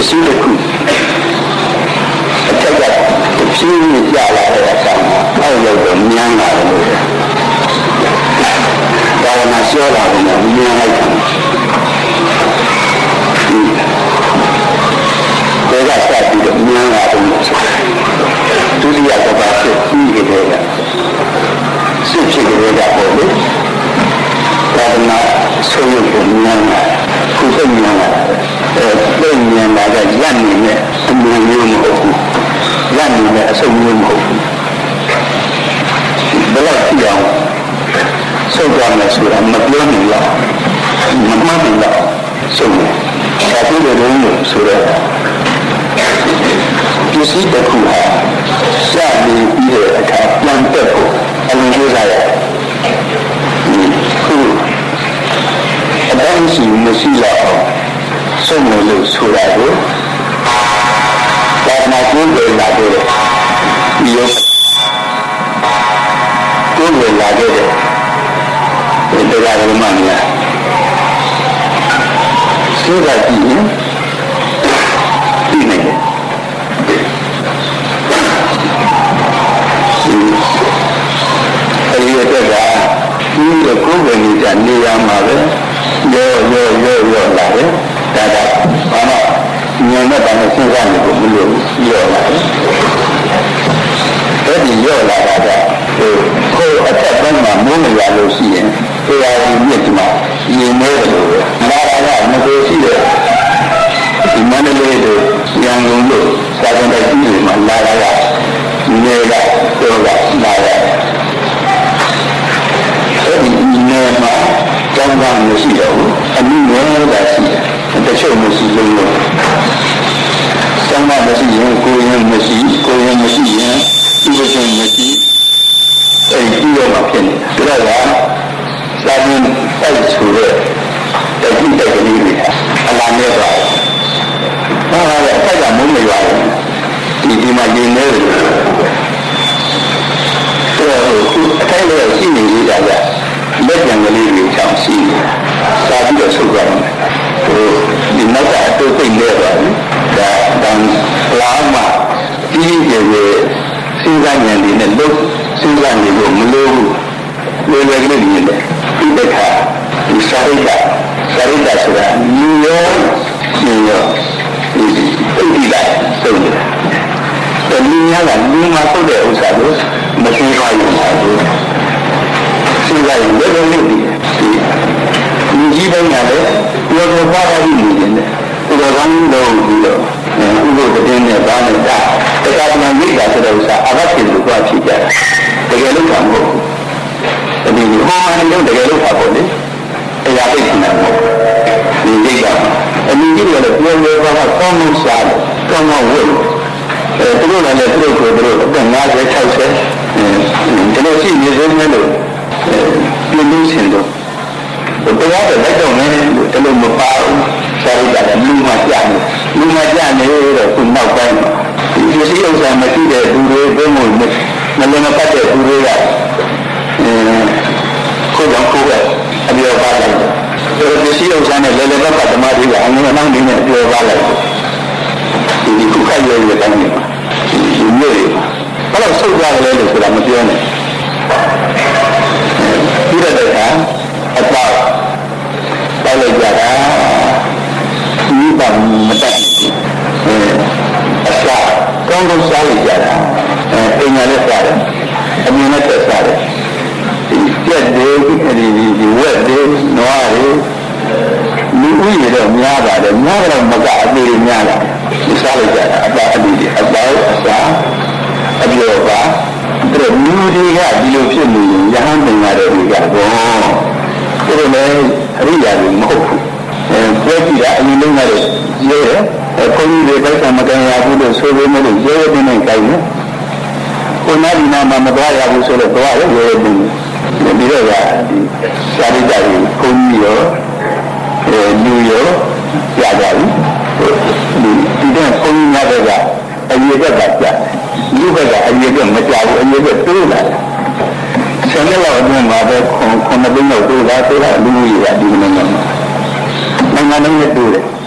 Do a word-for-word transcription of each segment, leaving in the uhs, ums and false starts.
စ္စည်းတစ်ခုအထက်ကဖြည်းဖြည်းကြလာတဲ့အဆောင်အောက်ရောက်တော့မြန်းလာတယ်လို့ဒါကမှပြောလာတယ်မြန်းလိုက်တယ်ဒီကစပြီးတော့မြန်းလာတယ်ဒုတိယကဘာဖြစ်ပြီးကြတယ်စစ်ဖြစ်ကြတဲ့ပေါ့လေဒါကမှဆိုရုပ်ကိုမြန်းလာခုစိတ်မြန်းလာအဲစိတ်မြန်းလာတဲ့ရက်နေနဲ့အမြင်မျိုးမဟုတ်ဘူးရက်နေနဲ့အဆုပ်မျိုးမဟုတ်ဘူးဘယ်လောက်ကြည့်အောင်ဆုပ်ကြမယ်ဆိုတာမပြောနိုင်တော့မမှန်ဘူးတော့ဆုပ်တယ်ဒါပြည့်တဲ့လုံးလို့ဆိုတော့ပစ္စည်းတစ်ခုဟာစနေပြီးတဲ့အခါပြန်တက်ဖို့အလုံးကြီးစားရတယ်ခုအတိုင်းရှိမရှိတော့ဆုပ်လို့ဆိုတာကိုဒါမှကိုယ်ကိုလာတယ်ဒီရောကိုယ်ကိုလာတယ်ဒီတရားဓမ္မများစိတ်ကကြည့်ရင်ဒီနေတယ်အဲဒီအတွက်ကဒီကိုယ်ကိုနေကြနေရမှာပဲရောရောရောရောလာတယ်ဒါကဘာမှဉာဏ်နဲ့တည်းစဉ်းစားနေဖို့မလိုဘူးရောလာတယ်အဲဒီရောလာတာကဟိုကိုယ်အထက်ပိုင်းမှာမိုးနေရလို့ရှိရင်တရားဒီမြစ်ဒီမှာရင်နေတယ်လို့မာရာကမကိုရှိတဲ့ဒီမန္တလေးတို့ရန်ကုန်တို့စာကြံတိုက်ကြီးတွေမှာလာရတာနေကတော့ကလာရအဲဒီနေမှာကျောင်းသားမရှိတော့ဘူးအမှုရောတာရှိတယ်တချို့မရှိလို့ကျောင်းသားမရှိရင်ကိုယ်ရင်မရှိကိုယ်ရင်မရှိရင်ဒီလိုဆိုမရှိအဲဒီရောမှာဖြစ်နေဒါကစာရင်းတိုက်ဆိုတဲ့တတိတက်ကလေးတွေအလားနဲ့ပါဘာလဲအထက်ကမုန်းနေပါဘူးဒီဒီမှာနေနေတယ်တော့ခုအထိုက်လေးရှိနေသေးတာကလက်ပြန်ကလေးတွေချောင်းရှိစာပြီးတော့ဆုတ်သွားတယ်ဟိုဒီနောက်ကအတူသိနေပါဘူးဒါတန်လာမကြီးကြီးကျယ်ကျယ်စဉ်းစားဉာဏ်တွေနဲ့လုံးစဉ်းစားနေလို့မလို့လွယ်လွယ်ကလေးနေတယ်ဒီတစ်ခါဒီစာရိတ္တစာရိတ္တဆိုတာလူရောရှင်ရောဒီသိတိလိုက်စုံတယ်တလူများကလူမှာပုတ်တဲ့ဥစ္စာကိုမသိပါဘူးလားသူစဉ်းစားရင်လည်းလည်းဒီလူကြီးပိုင်းကလည်းပြောတော့ပါပါပြီးနေတယ်သူတော်ကောင်းလို့ပြီးတော့ဥပဒေတင်းနဲ့ဘာနဲ့တာတက္ကသမိတ်တာဆိုတဲ့ဥစ္စာအဘဖြစ်လို့သွားဖြစ်ကြတယ်တကယ်လို့ကမဟုတ်ဘူးဒီဟောမှန်းလို့တကယ်လို့ပါပေါ့လေတရားသိနေမှာဒီဒိတ်ကအမြင်ကြီးလည်းပြောပြောပါကောင်းကောင်းစားတယ်ကောင်းကောင်းဝတ်အဲသူတို့လည်းသူတို့ကိုသူတို့အသက်၅၀ ၆၀ဒီလိုရှိနေသေးတယ်လို့ပြင်းလို့ရှင်တော့တရားတော့လိုက်တော့မယ်လို့တလို့မပါဘူးစာရိတ္တကလူမှကြာနေလူမှကြာနေတော့သူနောက်ပိုင်းဒီလိုရှိဥစ္စာမရှိတဲ့သူတွေဘယ်မှမလည်းမပတ်တဲ့သူတွေကကိုယ်ကြောင့်ကိုယ်ပဲအပြောပါလိုက်တယ်ဒီလိုရှိဥစ္စာနဲ့လည်းလည်းပတ်ဓမ္မတွေကအငြင်းအနှောင်းတွေနဲ့ပြောပါလိုက်ဒီဒီခုခိုက်ရတဲ့တိုင်းမှာဒီမျိုးတွေဘယ်တော့ဆုတ်ကြလဲလို့ဆိုတာမပြောနဲ့ဒီတဲ့ကအတော့တောက်လိုက်ကြတာဒီပါမတတ်ဘူးအစားကောင်းကောင်းစားလိုက်ကြတာအဲပညာနဲ့စားတယ်အမြင်နဲ့သက်စားတယ်ဒီကြက်တွေဒီဒီဝက်တွေနွားတွေလူဦးရေတော့များပါတယ်များတော့မကအသေးများလာဒီစားလိုက်ကြတာအပါအလေးတွေအပေါအစားအပြောပါအဲ့တော့လူတွေကဒီလိုဖြစ်နေရင်ယဟန်ပင်ရတဲ့တွေကတော့သူတို့လည်းအရိယာတွေမဟုတ်ဘူးအဲပြောကြည့်တာအရင်လုံးကတော့ရဲတယ်ခွန်ကြီးတွေပိုက်ဆံမကန်ရဘူးလို့ဆိုပေမဲ့ရဲရဲတင်းတင်းကြိုက်တယ်ကိုနာဒီနာမှာမသွားရဘူးဆိုတော့သွားရဲရဲတင်းဒီတော့ကဒီစာရိတ္တတွေခွန်ကြီးရောအဲလူရောကြာကြပြီဒီတဲ့ခွန်ကြီးများတဲ့ကအရေးဘက်ကကြာလူဘက်ကအရေးကမကြာဘူးအရေးကတိုးလာတယ်ဆယ်နှစ်လောက်အတွင်းမှာပဲခုနှစ်သိန်းလောက်တိုးလာတိုးလာလူကြီးကဒီနိုင်ငံမှာနိုင်ငံလုံးနဲ့တိုးတယ်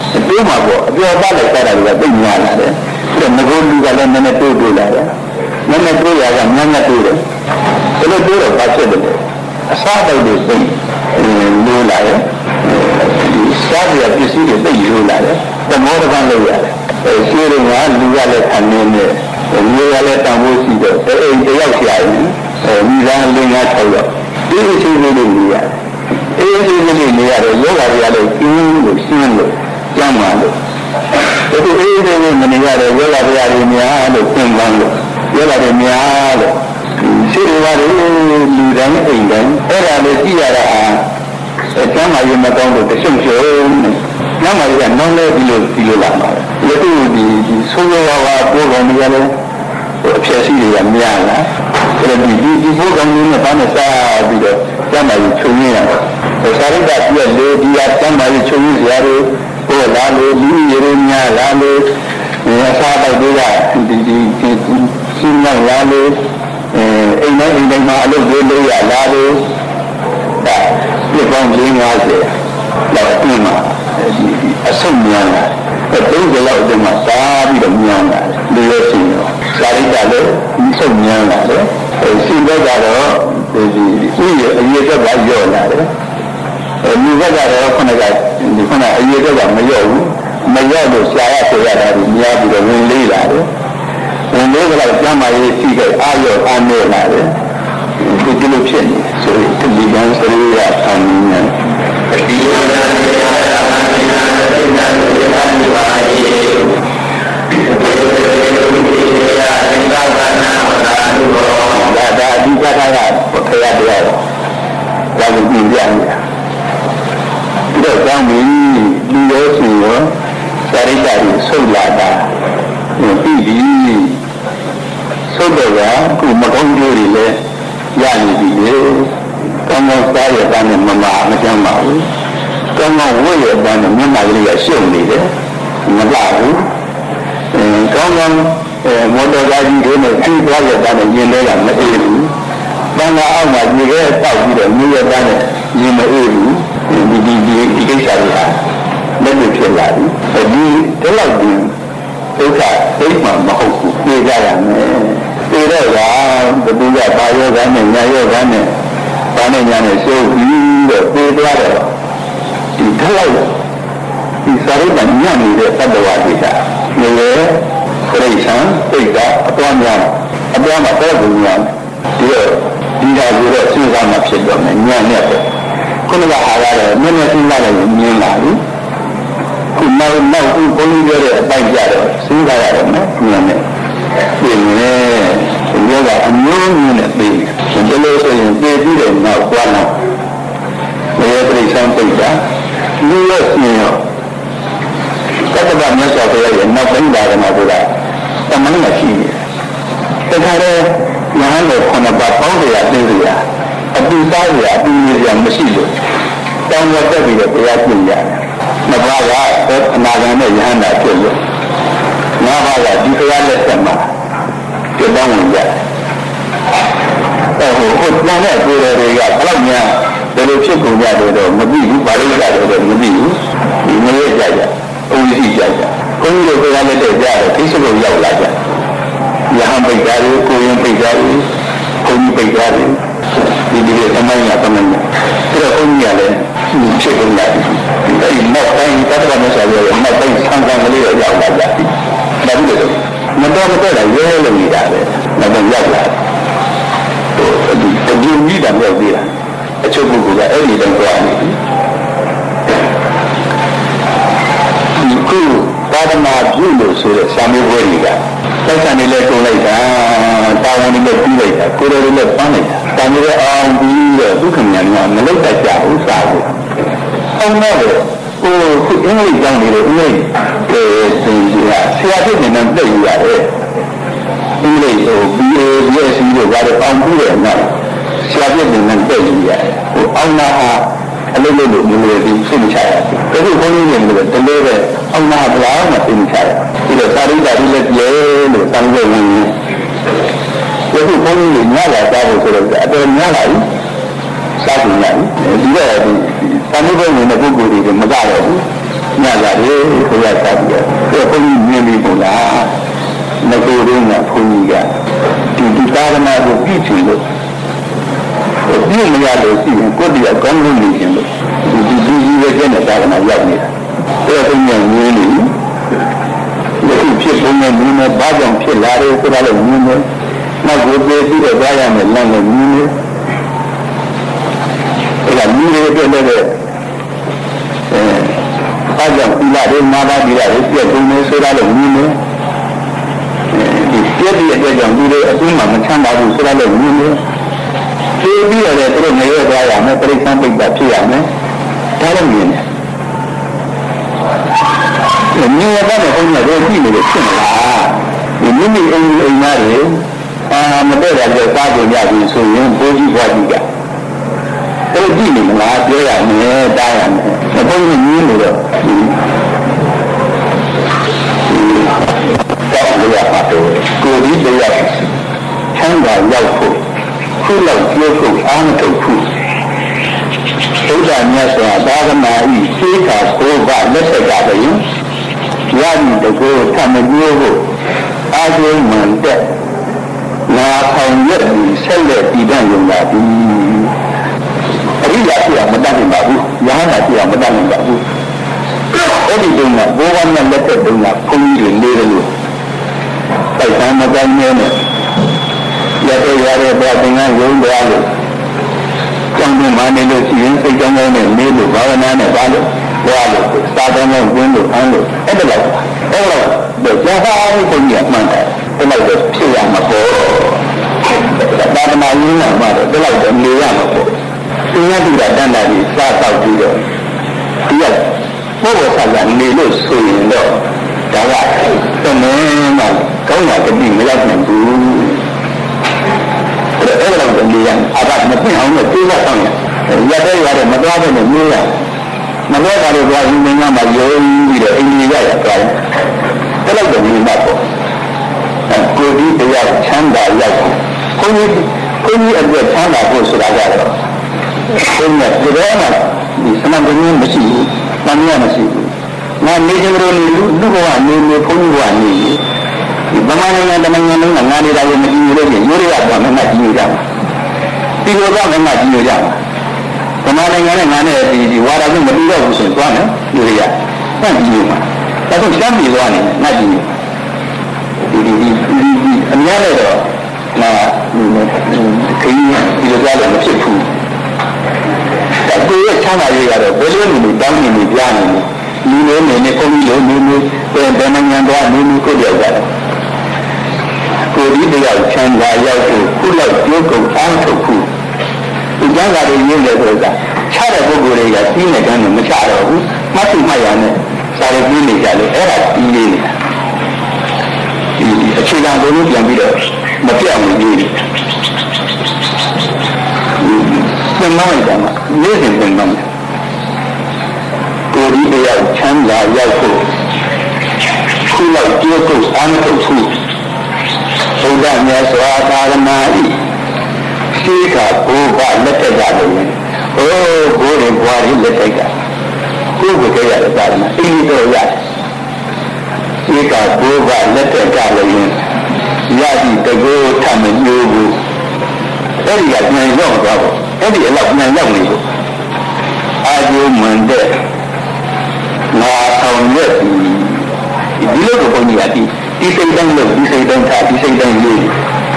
တိုးမှာပေါ့အပြောပါလိုက်တာကသိညာလာတယ်အဲ့တော့ငကိုလူကလည်းနည်းနည်းတိုးတိုးလာတယ်နည်းနည်းတိုးရကညံ့ညံ့တိုးတယ်ဒါလို့တိုးတော့ဘာဖြစ်လဲအစားတောက်တွေသိလိုးလာတယ်ဒီစားရပစ္စည်းတွေသိလိုးလာတယ်သမောတကံလုပ်ရတယ်အဲရှိရင်ကလူကလည်းခံနေတယ်လူကလည်းတန်ဖိုးရှိတော့အိမ်တယောက်ရှာရင်အဲမိသားစုငါး၆ယောက်ဒီအချိန်လေးနေရတယ်အေးအေးလေးနေရတယ်ယောဂတွေကလည်းကျင်းလို့ရှင်းလို့ကျမ်းပါလို့ဒီအေးအေးလေးမနေရတယ်ယောဂတွေကလည်းများလို့သင်ပန်းလို့ယောဂတွေများလို့ရှိရပါတယ်လူတိုင်းအိမ်တိုင်းအဲ့ဒါလေးကြည့်ရတာအဲကျမ်းမာရေးမကောင်းလို့တရှုံရှုံကျမ်းမာရေးကနောင်လဲဒီလိုဒီလိုလာမှာလေဒီဒီဒီဆိုးရွားရွားပိုးကောင်တွေကလည်းအဖြစ်ရှိတွေကများလားအဲ့ဒီဒီဒီပိုးကောင်တွေနဲ့ဘာနဲ့စားပြီးတော့ကျမ်းမာရေးချုပ်ရင်းရတယ်စာရိတ္တပြည့်လေဒီဟာကျမ်းမာရေးချုပ်ရင်းစရာတွေဟိုလာလို့လူရေတွေများလာလို့အစားတောက်တွေကဒီဒီဒီရှင်းရောက်လာလို့အိမ်တိုင်းအိမ်တိုင်းမှာအလုပ်တွေလုပ်ရလာလို့ဒါပြပေါင်း၄၅၀လောက်ပြင်မှာဒီအဆုတ်များလာတယ်သုံးကြလောက်တည်းမှာစားပြီးတော့များလာတယ်လူရဲ့ရှင်ရောစာရိတ္တလည်းဒီဆုတ်များလာတယ်ရှင်ဘက်ကတော့ဒီဥရအရေးကပါရော့လာတယ်လူဘက်ကတော့ခုနကဒီခုနအရေးကမရော့ဘူးမရော့လို့ရှာရဆိုရတာဒီများပြီးတော့ဝင်လေးလာတယ်ဝင်လေးကတော့ကျမ်းမာရေးရှိတဲ့အာရုံအားနည်းလာတယ်ဒီဒီလိုဖြစ်နေဆိုရင်ဒီကံစရိယအမင်းနဲ့ဒီလိုနဲ့အာမင်းနဲ့စိတ်နဲ့ဒီပါဒီပါရေးဒီရာသင်္ကာဝနာသာလူတော်ဒါဒါအဓိကကဘုရားတရားတော်ဒါကိုပြင်ပြနေတာဒီတော့ကြောင့်ဒီလူရောရှင်ရောစာရိတ္တတွေဆုတ်လာတာပြီးပြီဆုတ်တော့ကခုမကောင်းကျိုးတွေလည်းရနေပြီလေကောင်းကောင်းစားရတဲ့နဲ့မမမကျမ်းပါဘူးကောင်းကောင်းဝတ်ရတဲ့နဲ့မျက်နှာကလေးကရှုပ်နေတယ်မလှဘူးအဲကောင်းကောင်းမော်တော်ကားကြီးတွေနဲ့ပြီးသွားရတဲ့နဲ့ရင်ထဲကမအေးဘူးတန်ခါအောက်မှာဒီကဲတောက်ပြီးတော့မြည်ရတဲ့နဲ့ရင်မအေးဘူးဒီဒီဒီဒီကိစ္စတွေဟာလက်တွေ့ဖြစ်လာပြီဒီဒီလောက်ဒီဒုက္ခသိမှမဟုတ်ဘူးပြေးကြရမယ်ပြေးတော့ကဘသူကဘာယောဂနဲ့ညာယောဂနဲ့ဘာနဲ့ညာနဲ့ရှုပ်ပြီးတော့ပြေးသွားတယ်ဒီထက်လောက်ဒီစာရိတ္တညံ့နေတဲ့သတ္တဝါတွေကလေခရိတ်ဆံပိတ်တာအတော်များအတော်မှာတော့ဘူးများဒီတော့ဒီဟာကိုတော့စဉ်းစားမှဖြစ်တော့မယ်ညံ့နဲ့ပေါ့ခုနကဟာရတယ်နည်းနည်းစဉ်းစားလိုက်ရင်မြင်လာပြီခုနောက်နောက်ခုဘုန်းကြီးပြောတဲ့အပိုက်ကြတော့စဉ်းစားရတယ်နော်ညံ့နဲ့ပြင်နေယောဂအမျိုးမျိုးနဲ့ပြီးဒီလိုဆိုရင်ပြီးပြီးတဲ့နောက်ကွာတော့ဘယ်ပြိဿံပိတ်တာလူရဲ့ရှင်ရောတက္ကသမြတ်စွာဘုရားရဲ့နောက်ပိုင်းဒါကမှာကတမန်တော်ရှိတယ်တခါတည်းယဟန်တော်ခုနပါပေါင်းတရားသိရအတူသားရအတူရရမရှိလို့တောင်းရတက်ပြီးတော့တရားကျင့်ရတယ်နှစ်ပါးကအနာဂတ်နဲ့ယဟန်တာဖြစ်လို့ငါးပါးကဒီတရားလက်ဆက်မှာပြတောင်းဝင်ကြတယ်ဟိုဟိုတန်တဲ့ကိုယ်တွေကဘယ်လောက်များဘယ်လိုဖြစ်ကုန်ကြတယ်တော့မသိဘူးဘာလို့ကြတယ်တော့မသိဘူးဒီမရကြကြအုံးရှိကြကြဘုန်းကြီးတို့ကလည်းတဲ့ကြတယ်ခိစ္စကိုရောက်လာကြယဟန်ပိတ်ကြတယ်ကိုရင်ပိတ်ကြတယ်ဘုန်းကြီးပိတ်ကြတယ်ဒီဒီအမိုင်းရတမန်ရအဲ့တော့ဘုန်းကြီးကလည်းဖြစ်ကုန်ကြတယ်ဒီနောက်ပိုင်းတတ်တော်နဲ့ဆိုရယ်နောက်ပိုင်းဆန်းဆန်းကလေးတော့ရောက်လာကြတယ်ဒါဘူးလေမတော်မတော်လည်းရဲလို့နေတာပဲနောက်ပိုင်းရောက်လာတယ်ဒီဒီမိတာမြောက်သေးတာအချုပ်ပုဂ္ဂိုလ်ကအဲ့ဒီတော့ကြွားနေပြီဒီကုသာသနာပြုလို့ဆိုတဲ့စာမေးပွဲတွေကသက်ဆိုင်နေလဲကုန်လိုက်တာတာဝန်တွေလည်းပြီးလိုက်တာကိုယ်တော်တွေလည်းပန်းလိုက်တာတာမျိုးလည်းအောင်ပြီးတော့ဒုက္ခများများမလောက်တတ်ကြဘူးစာကိုအောင်တော့ဟိုခုအင်္ဂလိပ်ကျောင်းနေတယ်အင်္ဂလိပ်အဲသင်ကြီးကဆရာဖြစ်နေတယ်ပြည့်ရတယ်အင်္ဂလိပ်ဟို ဘီ အေ ဘီ အက်စ် စီ တို့ကတော့အောင်ပြီးတယ်နော်ဆရာပြည့်နေတယ်ပြည့်ရတယ်ဟိုအောင်နာဟာအလုပ်လုပ်လို့မလို့ဒီဖြစ်နေချရတယ်ဒါကိုဘုန်းကြီးတွေလည်းတလေးပဲအောင်နာဗလားမသိနေချရတယ်ဒီတော့သာရိတ္တတွေလည်းပြဲလို့တောင်းကြဝင်နေဒါကိုဘုန်းကြီးတွေညလာစားဖို့ဆိုတော့အတော်များလာပြီစားကြည့်လိုက်ဒီတော့ဒီသာမိဘဝင်တဲ့ပုဂ္ဂိုလ်တွေမကြတော့ဘူးညလာတယ်ဆိုရတာပြီးတော့ဘုန်းကြီးမြင်ပြီးပုံလားငကိုရင်းကဘုန်းကြီးကဒီဒီသာသနာကိုပြည့်ချင်လို့ပြည့်မရလို့ရှိရင်ကိုယ်တည်းကောင်းလို့နေခြင်းလို့ဒီဒီဒီရဲ့ကျင့်တဲ့သာသနာရောက်နေတာအဲ့ဒါကိုမြင်နေယခုဖြစ်ပုံနဲ့မြင်နေဘာကြောင့်ဖြစ်လာတယ်ဆိုတာလည်းမြင်နေနောက်ကိုပြေးပြီးတော့ကြားရမယ်လမ်းလည်းမြင်နေအဲ့ဒါမြင်နေတဲ့လည်းအဲဘာကြောင့်ဒီလာတယ်နာပါဒီလာတယ်ပြည့်ပုံနဲ့ဆိုတာလည်းမြင်နေဒီပြည့်တဲ့အတွက်ကြောင့်ဒီလိုအဆုံးမှမချမ်းသာဘူးဆိုတာလည်းမြင်နေပြေးပြီးတော့လည်းသူတို့ငရဲသွားရမယ်ပြိဿံပိတ်တာဖြစ်ရမယ်ဒါလည်းမြင်နေမြင်ရတဲ့ဘုန်းကြီးတို့ကြည့်နေလို့ဖြစ်မလားဒီမိမိအိမ်အိမ်သားတွေအာမတည့်ရတဲ့စားကြရပြီဆိုရင်ဘိုးကြီးဘွားကြီးကတို့ကြည့်နေမလားပြောရမယ်တားရမယ်ဘုန်းကြီးမြင်လို့တော့ဒီတော့လို့ရပါတယ်ကိုယ်ဒီတရားချမ်းသာရောက်ဖို့ခုလောက်ပြောဖို့အားမထုတ်ဘူးဘုရားမြတ်စွာသာသနာဤသိခါကိုယ်ကလက်ဆက်ကြတယ်ရည်တကူထမပြောဖို့အာကျုံမှန်တဲ့နာဆောင်ရက်ပြီးဆက်လက်တည်တံ့ရုံသာဒီအရိယာပြမတတ်နိုင်ပါဘူးယဟနာပြမတတ်နိုင်ပါဘူးအဲ့ဒီတုန်းကဘိုးဘွားနဲ့လက်သက်တုန်းကဘုန်းကြီးတွေနေတယ်လို့တိုက်ဆန်းမတိုင်းနဲ့ရတဲ့ရတဲ့ဘာသင်္ကန်းရုံးသွားလို့ကျောင်းတွင်မှနေလို့ရှိရင်စိတ်ကောင်းကောင်းနဲ့နေလို့ဘာဝနာနဲ့ပါလို့ဘွားလို့စာတန်းနဲ့ဝင်းလို့အားလို့အဲ့ဒါလောက်အဲ့ဒါတော့ကြာပါဘူးဘုန်းကြီးကမှန်တယ်အဲ့လောက်တော့ဖြစ်ရမှာပေါ့ဒါကမှရင်းလာမှာတော့အဲ့လောက်တော့နေရမှာပေါ့သင်္ကန်းတူတာတန်တာကြီးစားတော့ပြီးတော့ဒီကဘုရားဆရာနေလို့ဆိုရင်တော့ဒါကသမင်းမှကောင်းတာတတိမရောက်နိုင်ဘူးအဲ့ဒါတော့နေရအဘမသိအောင်လို့ပြေးရအောင်ရတဲ့ရတယ်မသွားဘဲနဲ့နေရမလဲတာလို့ပြောရင်မင်းကမှယုံပြီးတော့အိမ်ကြီးရရကြတယ်အဲ့လိုတော့နေမှာပေါ့ကိုဒီတရားချမ်းသာရောက်ဘုန်းကြီးဘုန်းကြီးအတွက်ချမ်းသာဖို့ဆိုတာကတော့ဘုန်းကြီးကဒီတော့မှဒီစမန်ဘုန်းကြီးမရှိဘူးတန်မြတ်မရှိဘူးငါနေကြလို့လူလူဘဝနေနေဘုန်းကြီးဘဝနေဒီဗမာနိုင်ငံတနိုင်ငံလုံးကငါနေတာကိုမကြည့်လို့ရှိရင်ရိုးရရပါမှငါကြည့်ကြပါဒီလိုကမှငါကြည့်ကြပါဗမာနိုင်ငံနဲ့ငါနဲ့ဒီဒီဝါဒကိုမပြီးတော့ဘူးဆိုရင်သွားမယ်လူတွေကတန့်ကြည့်မှာဒါဆိုရှမ်းပြည်သွားနေငါကြည့်ဒီဒီဒီဒီအများနဲ့တော့ငါခရီးဒီလိုကြားလို့မဖြစ်ဘူးဒါကိုရချမ်းသာရရတော့ဘယ်လိုမျိုးတောင်းနေနေကြားနေလူလေးနေနေကိုကြီးလိုနေနေပြန်ပြန်နိုင်ငံသွားနေနေကိုရောက်ကြတယ်ကိုဒီတရားချမ်းသာရောက်ဖို့ခုလောက်ကြိုးကုပ်အားထုတ်ဖို့ဒီကျမ်းစာတွေရင်းတယ်ဆိုတာချတဲ့ပုဂ္ဂိုလ်တွေကပြီးနေတယ်မချတော့ဘူးမှတ်သူမှတ်ရနဲ့စာရင်းနေကြလို့အဲ့ဒါပြီးနေတယ်ဒီအခြေခံကိုပြန်ပြီးတော့မပြောင်းဘူးဒီပြန်မလိုက်တော့နေ့စဉ်ပြန်မကိုဒီတရားချမ်းသာရောက်ဖို့ခုလောက်ကြိုးကုပ်အားထုတ်ဖို့ဘုရားမြတ်စွာသာသနာဤရှိကဘုရားလက်ထက်ကြတယ်ဟိုးဘိုးတွေဘွားတွေလက်ထက်ကကိုယ်ကိုကြရတဲ့သာသနာအင်းတော့ရတယ်ရှိကဘုရားလက်ထက်ကြလည်းရည်တကောထမညိုးဘူးအဲ့ဒီကပြန်ရောက်သွားပေါ့အဲ့ဒီအလောက်ပြန်ရောက်နေလို့အာကျိုးမှန်တဲ့ငါဆောင်ရက်ဒီလိုကိုဘုန်းကြီးကဒီဒီစိတ်တိုင်းလို့ဒီစိတ်တိုင်းထားဒီစိတ်တိုင်းလို့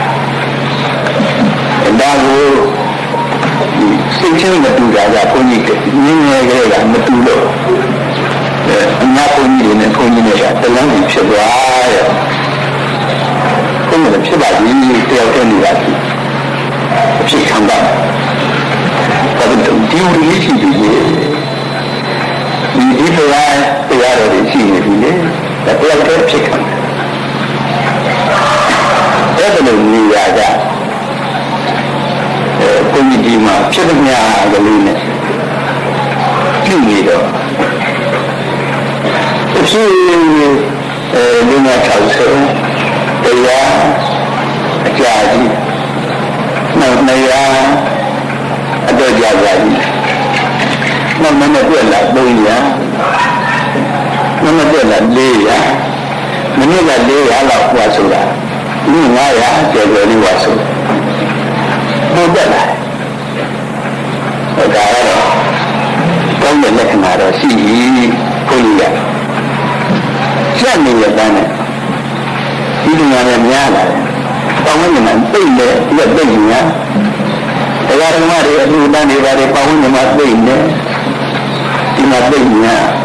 ဒါကိုစိတ်ချင်းမတူတာကဘုန်းကြီးကငင်းငယ်ကြတာမတူလို့အများဘုန်းကြီးတွေနဲ့ဘုန်းကြီးတွေကတလန်းကြီးဖြစ်သွားရဲ့ဘုန်းကြီးလည်းဖြစ်ပါပြီတယောက်တည်းနေတာအဖြစ်ခံတာဘာလို့ဒီလိုလေးရှိပြီလေဒီဒီတရားတရားတော်တွေရှိနေပြီလေဒါတယောက်တည်းဖြစ်ခံတယ်အဲ့ဒါလိုနေရကြဘုန်းကြီးဒီမှာဖြစ်သမျှကလေးနဲ့ပြုနေတော့အဖြစ်အဲလူနာထောက်ဆုံးတရားအကြာကြီးနောက်နေရာအတော့ကြာကြာကြီးနောက်မနေ့ပြက်လာပုံရ那么这个累呀，那那个累呀，老话说了，你那呀，这个你话说，不得来，我讲了，当年那个拿到是以可以的，这样的也当然，一定要人家来，当我们对的要对的，大家他妈的路单的话的，帮我们对的，你们对的。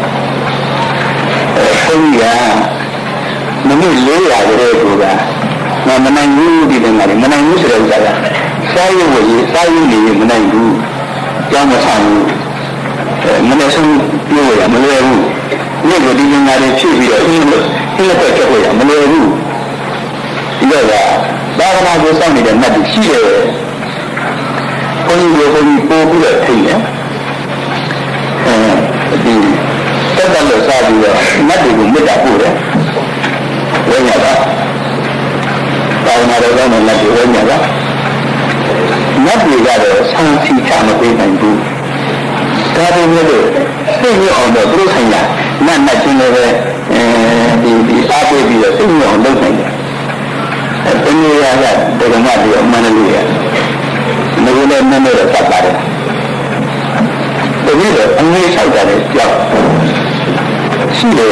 所以啊，我们累啊，这个做的，那么那有的在哪里？我们有是在啥？啥有我有，啥有你，我们有，要么上有，呃，我们生有呀，我们有，那个地方那里去不了，因为因为在这会呀，我们有，这个，那个那就上面的那就细的，可以有可以多不了可以，嗯，嗯。这个老啥子的，那这个没打过的，我讲的，到那个我们那就我讲的，那这个的长期看了非常多，他的那个生意好的都成呀，那那现在的嗯，比比阿贝比的生意好都成呀，真的呀呀，这个那这个蛮的厉害，那个那那那个啥来的，这个的安徽炒的叫。是的，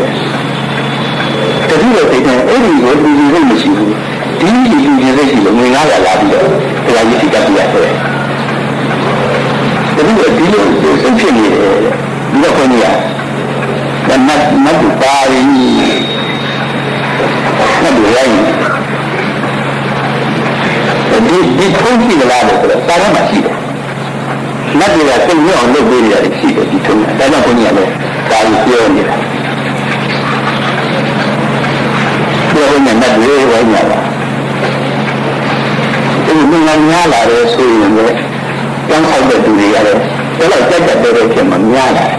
这是个非常，而且我自己认为是，第一是自己认识的，我哪来拉的，这个也是个比较对。这个第二是生产的，你要看你啊，那那那不大的，那不愿意。你你通气的拉的，大家蛮细的，那这个跟你要弄对的细的，你通，大家看你啊，大家不要你。这个年代不是我讲的，这个你看伢来的，所以呢，刚好的都是伢的，后来再再多的什么伢来，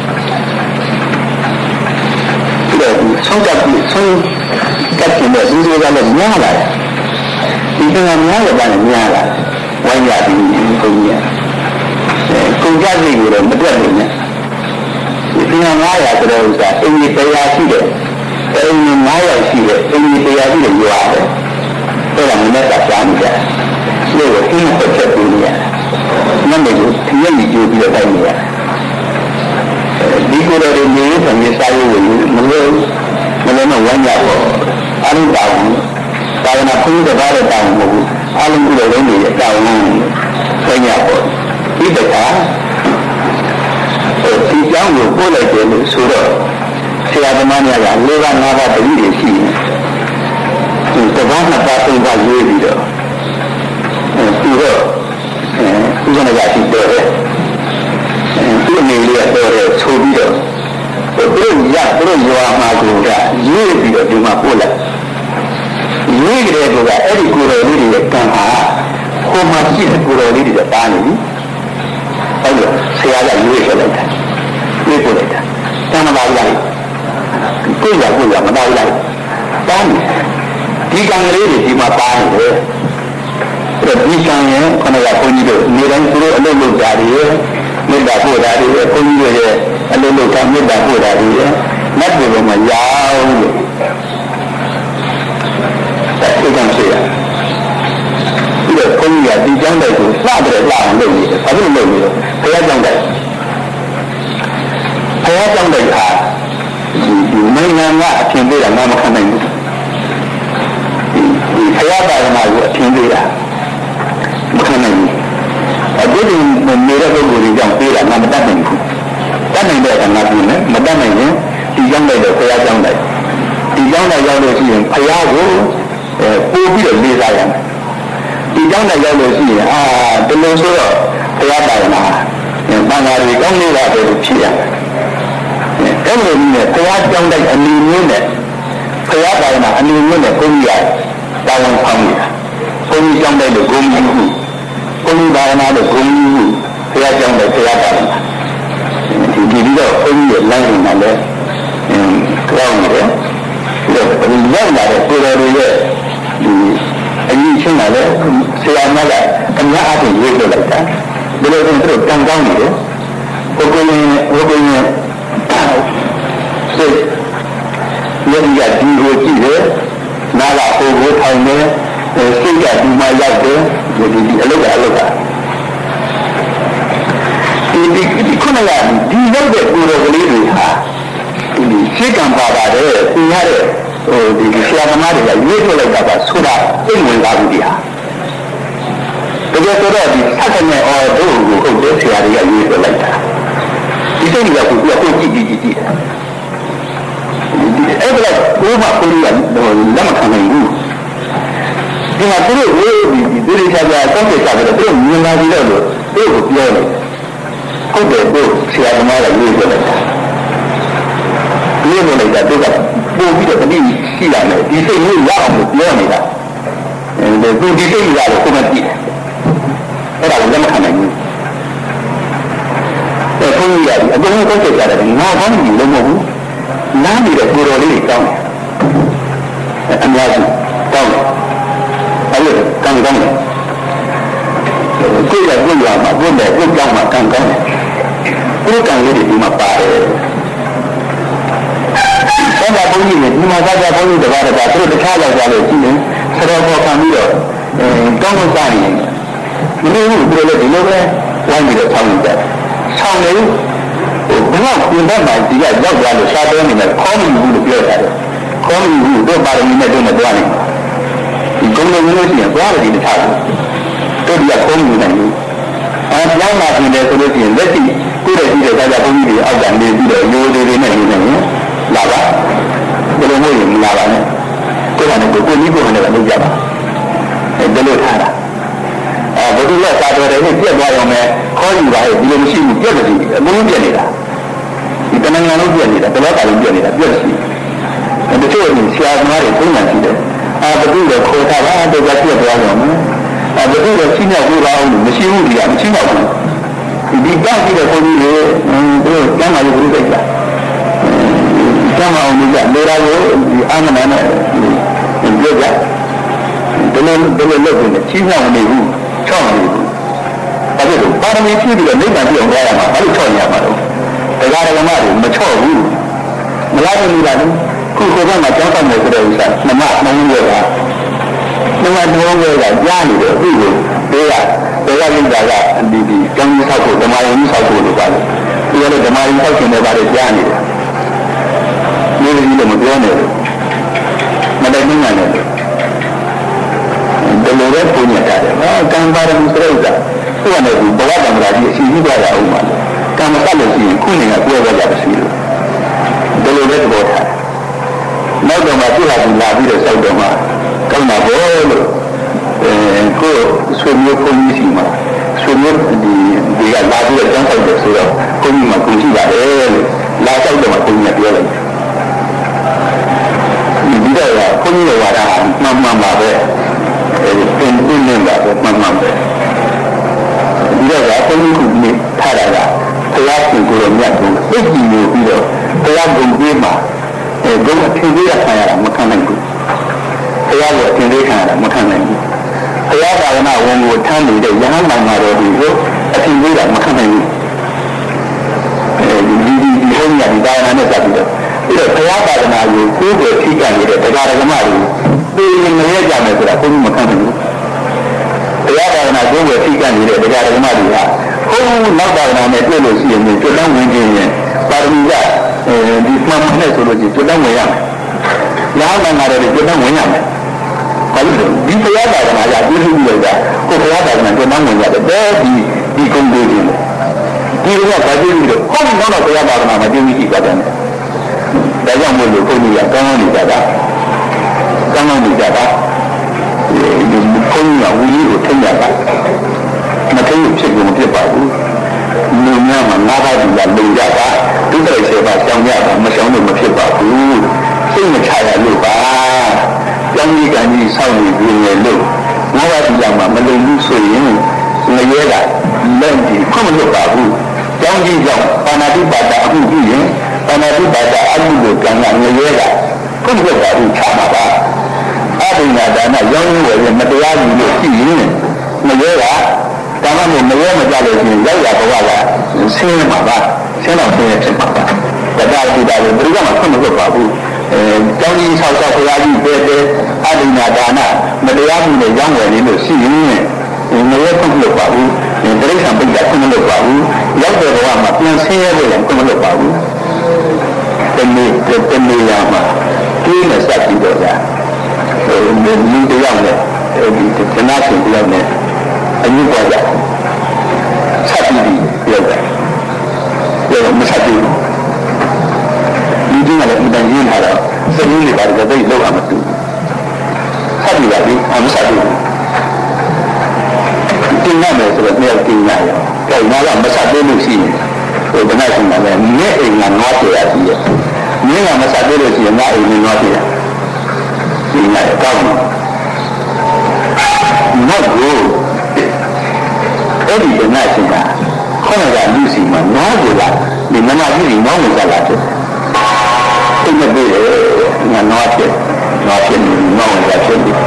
这个从这从这前面是说的伢来，你看看伢的办的伢来，我伢的不一样，呃，国家这个的没得的呢，你看伢呀，这个是啥？因为北亚系的。哎，你哪有去的？因为这样子的有啊的，后来我们在家里的，那个听不出来的，那么就听你就比较在意啊。呃，你过来的没有什么啥有问题，那个那个那玩家伙，阿龙打我，打我那朋友的打的打我，阿龙过来人也打我，玩家伙，你得看，呃，即将有过来的说的。ဆရာသမားများကလေးပါးငါးပါးတတိတွေရှိတယ်။ဒီတပန်းနှစ်ပါးသုံးပါးရွေးပြီးတော့အဲပြီးတော့အဲဥပဒေကရှိတယ်။အဲဒီအနေလေးကတော့ဆိုပြီးတော့သူတို့ရသူတို့ရွာမှာကရွေးပြီးတော့ဒီမှာပို့လိုက်။ရွေးကြတဲ့ကအဲ့ဒီကိုယ်တော်လေးတွေရဲ့ကံဟာဟိုမှာရှိတဲ့ကိုယ်တော်လေးတွေတားနေပြီ။ဟုတ်လားဆရာကရွေးပြလိုက်တာ။ရွေးပြလိုက်တာ။တဏှာပါလိုက်ကိုယ်ရကိုယ်ရမတော်လိုက်တားနေဒီကံကလေးတွေဒီမှာပါနေတယ်အဲ့ဒီကံရဲ့ခဏကဘုန်းကြီးတို့နေတိုင်းသူတို့အလုပ်လုပ်တာတွေမေတ္တာပို့တာတွေဘုန်းကြီးတို့ရဲ့အလုပ်လုပ်တာမေတ္တာပို့တာတွေမတ်တွေပေါ်မှာရောင်းလို့အဲ့ဒီကံရှိရပြီးတော့ဘုန်းကြီးကဒီကျောင်းတိုက်ကိုစတဲ့လှအောင်လုပ်နေတယ်ဘာလို့လုပ်နေလဲဘုရားကျောင်းတိုက်ဘုရားကျောင်းတိုက်ဟာဒီနိုင်ငံကအထင်သေးတာငါမခံနိုင်ဘူးဒီဘုရားဘာသာကိုအထင်သေးတာမခံနိုင်ဘူးအခုဒီနေတဲ့ပုဂ္ဂိုလ်တွေကြောင့်သေးတာငါမတတ်နိုင်ဘူးတတ်နိုင်တဲ့ကငါပြင်းတယ်မတတ်နိုင်ရင်ဒီကြောင့်လိုက်တော့ဘုရားကြောင့်လိုက်ဒီကြောင့်လိုက်ရောက်လို့ရှိရင်ဘုရားကိုပို့ပြီးတော့လေးစားရမယ်ဒီကြောင့်လိုက်ရောက်လို့ရှိရင်အာဒီလိုဆိုတော့ဘုရားပါရမှာဘာသာတွေကောင်းနေတာပဲလို့ဖြစ်ရတယ်အဲ့လိုမျိုးနဲ့ဘုရားကြောင်းတိုက်အနေမျိုးနဲ့ဘုရားပိုင်းမှာအနေမျိုးနဲ့ဘုန်းကြီးရတာဝန်ဆောင်နေတာဘုန်းကြီးကြောင်းတိုက်လို့ဂုဏ်ကြီးဟုဘုန်းကြီးဘာဝနာလို့ဂုဏ်ကြီးဟုဘုရားကြောင်းတိုက်ဘုရားပိုင်းမှာဒီဒီပြီးတော့ဘုန်းကြီးရဲ့လမ်းစဉ်မှာလည်းအင်းကြောင်းနေတယ်ပြီးတော့ဒီရောက်လာတဲ့ကိုယ်တော်တွေရဲ့ဒီအကြီးချင်းလာတဲ့ဆရာမကအများအားဖြင့်ရွေးပြလိုက်တာဒီလိုဆိုသူတို့ကံကောင်းနေတယ်ဘုရားရှင်ဘုရားရှင်စိတ်မျက်စိကဒီကိုကြည့်တယ်နားကဟိုကိုထောင်တယ်စိတ်ကဒီမှာရောက်တယ်ဒီဒီအလုပ်ကအလုပ်ကဒီဒီခုနကဒီရောက်တဲ့ကိုယ်တော်ကလေးတွေဟာဒီစိတ်ကံပါပါတယ်သင်ရတဲ့ဟိုဒီဆရာသမားတွေကရွေးထုတ်လိုက်တာပါဆိုတာသိဝင်လာဘူးဒီဟာတကယ်ဆိုတော့ဒီဆက်တဲ့အော်တို့ကိုဟုတ်တယ်ဆရာတွေကရွေးထုတ်လိုက်တာဒီစိတ်တွေကကိုယ်ကကိုကြည့်ကြည့်ကြည့်ကြည့်အဲ့ဒါကိုဘုရားကိုယ်ကလက်မခံနိုင်ဘူးဒီမှာသူတို့ဝေးပြီးဒီလိုချာချာတောက်ကြတယ်သူတို့မြင်လာပြီးတော့သူတို့ကိုပြောတယ်ဟုတ်တယ်တို့ဆရာသမားကရွေးထုတ်လိုက်တာပြောလိုက်တာတို့ကပို့ပြီးတော့တတိရှိလာတယ်ဒီစိတ်ကိုရအောင်ပြောနေတာအဲဒီဒီစိတ်ရတော့ကိုယ်မကြည့်အဲ့ဒါကိုလက်မခံနိုင်ဘူးအဲဘုန်းကြီးကအကုန်လုံးတောက်ကြတယ်ငါဘာမှမလုပ်မဟုတ်ဘူးနားပြီးတော့ကိုယ်တော်လေးတောင်းတယ်အများကြီးတောင်းတယ်အဲ့လိုကံကောင်းတယ်ကိုယ်ကကိုယ်ရမှာကိုယ်နဲ့ကိုယ်ကြောင်းမှာကံကောင်းတယ်ကိုယ်ကံလေးတွေဒီမှာပါတယ်ဆရာဘုန်းကြီးကဒီမှာဆရာဘုန်းကြီးတပါးတပါးသူတို့တခြားလောက်ကြလို့ကြည့်ရင်ဆရာပေါ်ခံပြီးတော့အဲတောင်းလို့စားရင်မလို့ဘူးသူတို့လည်းဒီလိုပဲဝိုင်းပြီးတော့ဆောင်းနေကြတယ်ဆောင်းနေဘုရားပြင်တဲ့မှာဒီကရောက်သွားလို့ရှားတယ်နေတယ်ခေါင်းမယူဘူးလို့ပြောတာတယ်ခေါင်းမယူဘူးတို့ပါရမီနဲ့တို့နဲ့တွားနေဒီကုန်းလုံးလို့ရှိရင်တွားတယ်ဒီတခြားတို့ဒီကခေါင်းမယူနိုင်ဘူးအဲပြောင်းလာပြင်တယ်ဆိုလို့ရှိရင်လက်ရှိကိုယ့်ရဲ့ဒီတဲ့ဆရာဘုန်းကြီးတွေအောက်ကနေပြီးတော့ရိုးသေးသေးနဲ့နေနေရင်လာပါဘယ်လိုမျိုးရင်လာပါနဲ့ကိုယ်ကလည်းကိုယ်ကြီးကိုယ်နဲ့လည်းလုပ်ကြပါအဲဒီလိုထားတာအဲဘုရားစာတော်တယ်နဲ့ပြက်သွားရောမယ်ခေါ်ယူပါရဲ့ဒီလိုမရှိဘူးပြက်မရှိဘူးအလုံးပြက်နေတာဒီတဏှာလုံးပြက်နေတာတလောကလုံးပြက်နေတာပြက်ရှိတယ်တချို့ဆရာသမားတွေသုံးမှရှိတယ်အာဘုရားခေါ်ထားတာတော့ပြက်သွားရောမယ်အာဘုရားချင်းရောက်ကြပါအောင်မရှိဘူးဒီကမချင်းရောက်ဘူးဒီတောက်ကြည့်တဲ့ဘုန်းကြီးတွေတို့ကျမ်းမာရေးဘုရားစိတ်ကကျမ်းမာအောင်လို့လေရာကိုဒီအာမနာနဲ့ပြောကြဒီလိုဒီလိုလုပ်နေချင်းဆောင်နေဘူးချောင်းနေဘူးဒါပေမဲ့ပါရမီဖြည့်ပြီးတော့နိဗ္ဗာန်ပြည့်အောင်ရရမှာဘာလို့ချောင်းရမှာတော့တရားဓမ္မတွေမချော့ဘူးမလားဘူးလားခုကိုယ်ကမှကြောင်းတောက်နေကြတဲ့ဥစ္စာနမနှုံးရတာနမနှုံးရတာကြားနေတယ်အခုကိုပြောရတရားရင်းတာကဒီဒီကျောင်းကြီးဆောက်ဖို့ဓမ္မယုံကြီးဆောက်ဖို့လို့ပါတယ်ဒီလိုဓမ္မယုံဆောက်ခြင်းတွေပါတယ်ကြားနေတယ်မျိုးကြီးလည်းမပြောနဲ့မတိုင်နိုင်နဲ့ဒီလိုပဲပုံရတာတယ်ဟာကံပါရမီစရိတ်ကသူကလည်းဘဝတံ္ဍာကြီးအစီအစဉ်ကြရအောင်ပါကံမတတ်လို့ရှိရင်ခုနေကပြောရကြပါစီလို့ဒီလိုပဲသဘောထားနောက်တော့မှသူ့ဟာသူလာပြီးတော့ဆောက်တော့မှကောင်းတာဘောလို့အဲကိုဆွေမျိုးကိုကြီးစီမှာဆွေမျိုးဒီဒီကလာပြီးတော့ကျောင်းဆောက်တယ်ဆိုတော့ကိုကြီးမှာကိုကြီးပါတယ်လို့လာဆောက်တော့မှကိုကြီးကပြောလိုက်ဒီတော့ဘုန်းကြီးရဲ့ဝါဒဟာမှန်မှန်ပါပဲအဲဒီသင်သိနေပါပဲမှန်မှန်ပဲဒီတော့ဘုန်းကြီးကနေထားတာကဘုရားရှင်ကိုယ်တော်မြတ်ကိုသိကြည့်လို့ပြီးတော့ဘုရားဂုဏ်ပေးမှာအဲဂုဏ်အထင်သေးရခံရတာမခံနိုင်ဘူးဘုရားကိုအထင်သေးခံရတာမခံနိုင်ဘူးဘုရားသာသနာဝန်ကိုထမ်းနေတဲ့ယဟန်နိုင်ငံတော်ဒီကိုအထင်သေးတာမခံနိုင်ဘူးအဲဒီဒီဒီဘုန်းကြီးကဒီသာသနာနဲ့စပ်ပြီးတော့ပြီးတော့ဘုရားသာသနာကိုကိုယ်ကိုထိကံနေတဲ့တရားဓမ္မတွေသိရင်မရကြမယ်ဆိုတာဘုန်းကြီးမခံနိုင်ဘူးဘုရားသာသနာကိုယ်ကိုထိကံနေတဲ့တရားဓမ္မတွေကဘုန်းကြီးနောက်သာသနာနဲ့တွေ့လို့ရှိရင်ကျွတ်တောင်းဝင်ခြင်းရင်ပါရမီကအဲဒီမှန်မှန်နဲ့ဆိုလို့ရှိရင်ကျွတ်တောင်းဝင်ရမယ်။ညာမှန်တာတွေကျွတ်တောင်းဝင်ရမယ်။ဘာလို့လဲဒီဘုရားသာသနာကပြည့်စုံပြီးတော့ကိုဘုရားသာသနာကျွတ်တောင်းဝင်ရတယ်။အဲဒီဒီကုံတွေခြင်းဒီလိုကဘာဖြစ်လို့ဟောင်းတော့ဘုရားသာသနာမှာပြည့်စုံရှိပါတယ်။ဒါကြောင့်မို့လို့ဘုန်းကြီးကကောင်းကောင်းနေကြတာကောင်းကောင်းနေကြတာဒီဘုန်းကြီးကဝီကြီးကိုထိရတာမထိရဖြစ်ကုန်ဖြစ်ပါဘူးလူများမှာငါးပါးဒီကလုံကြတာဒုတိယဆေပါကြောင်းကြတာမဆောင်လို့မဖြစ်ပါဘူးစိတ်မချရလို့ပါကြောင်းကြီးကံကြီးဆောက်နေပြီလေလို့ငါးပါးဒီကမှာမလုံဘူးဆိုရင်ငရဲကလက်ဒီခွင့်မလွတ်ပါဘူးကြောင်းကြီးကြောင့်ပါဏာတိပါဒအမှုပြုရင်ပါဏာတိပါဒအမှုကိုကံကငရဲကခွင့်မလွတ်ပါဘူးချမှာပါအဘိညာဒါနရောင်းရည်ဝယ်မတရားယူလို့ရှိရင်ငရဲကဒါမှမဟုတ်မရဲမကြလို့ရှိရင်ရောက်ရဘဝကဆင်းရဲမှာပါဆင်းတော့ဆင်းရဲဖြစ်မှာပါတရားကြည့်တာလည်းဘယ်ကမှခွင့်မလုပ်ပါဘူးအဲကျောင်းကြီးဆောက်ဆောက်ဘုရားကြီးပဲပဲအဒိနာဒါနမတရားမှုနဲ့ရောင်းဝယ်နေလို့ရှိရင်မရခွင့်မလုပ်ပါဘူးတိရစ္ဆာန်ပိတ်တာခွင့်မလုပ်ပါဘူးရောက်တဲ့ဘဝမှာပြန်ဆင်းရဲလို့လည်းခွင့်မလုပ်ပါဘူးတနေ့တနေ့ရမှာဒီနဲ့စပ်ပြီးတော့ကြာလူတယောက်နဲ့ဒီကနာရှင်တယောက်နဲ့အယူပေါ်ကြဆက်ပြီးပြောတာပြောမဆက်ဘူးဒီဒီကလည်းအတိုင်းရင်းလာတော့စက်ကြီးတွေပါတယ်တိတ်လောက်အောင်မတူဆက်ပြီးပါပြီအမဆက်ဘူးတင်ရမယ်ဆိုတော့တယောက်တင်ရရောကြောက်တော့မဆက်သေးလို့ရှိရင်ဟိုကနာရှင်ကလည်းမြဲအိမ်ကငါးပြရစီရဲ့မြင်းကမဆက်သေးလို့ရှိရင်ငါအိမ်ကငါးပြရဒီနေ့ကောင်းnot go အဲ့ဒီကနာရှင်ကခေါင်းကလူစီမှာနားကြလားဒီမမကြီးနောင်းနေကြလားတဲ့တိတ်မပြေငါနားဖြစ်နားဖြစ်နောင်းနေကြဖြစ်တယ်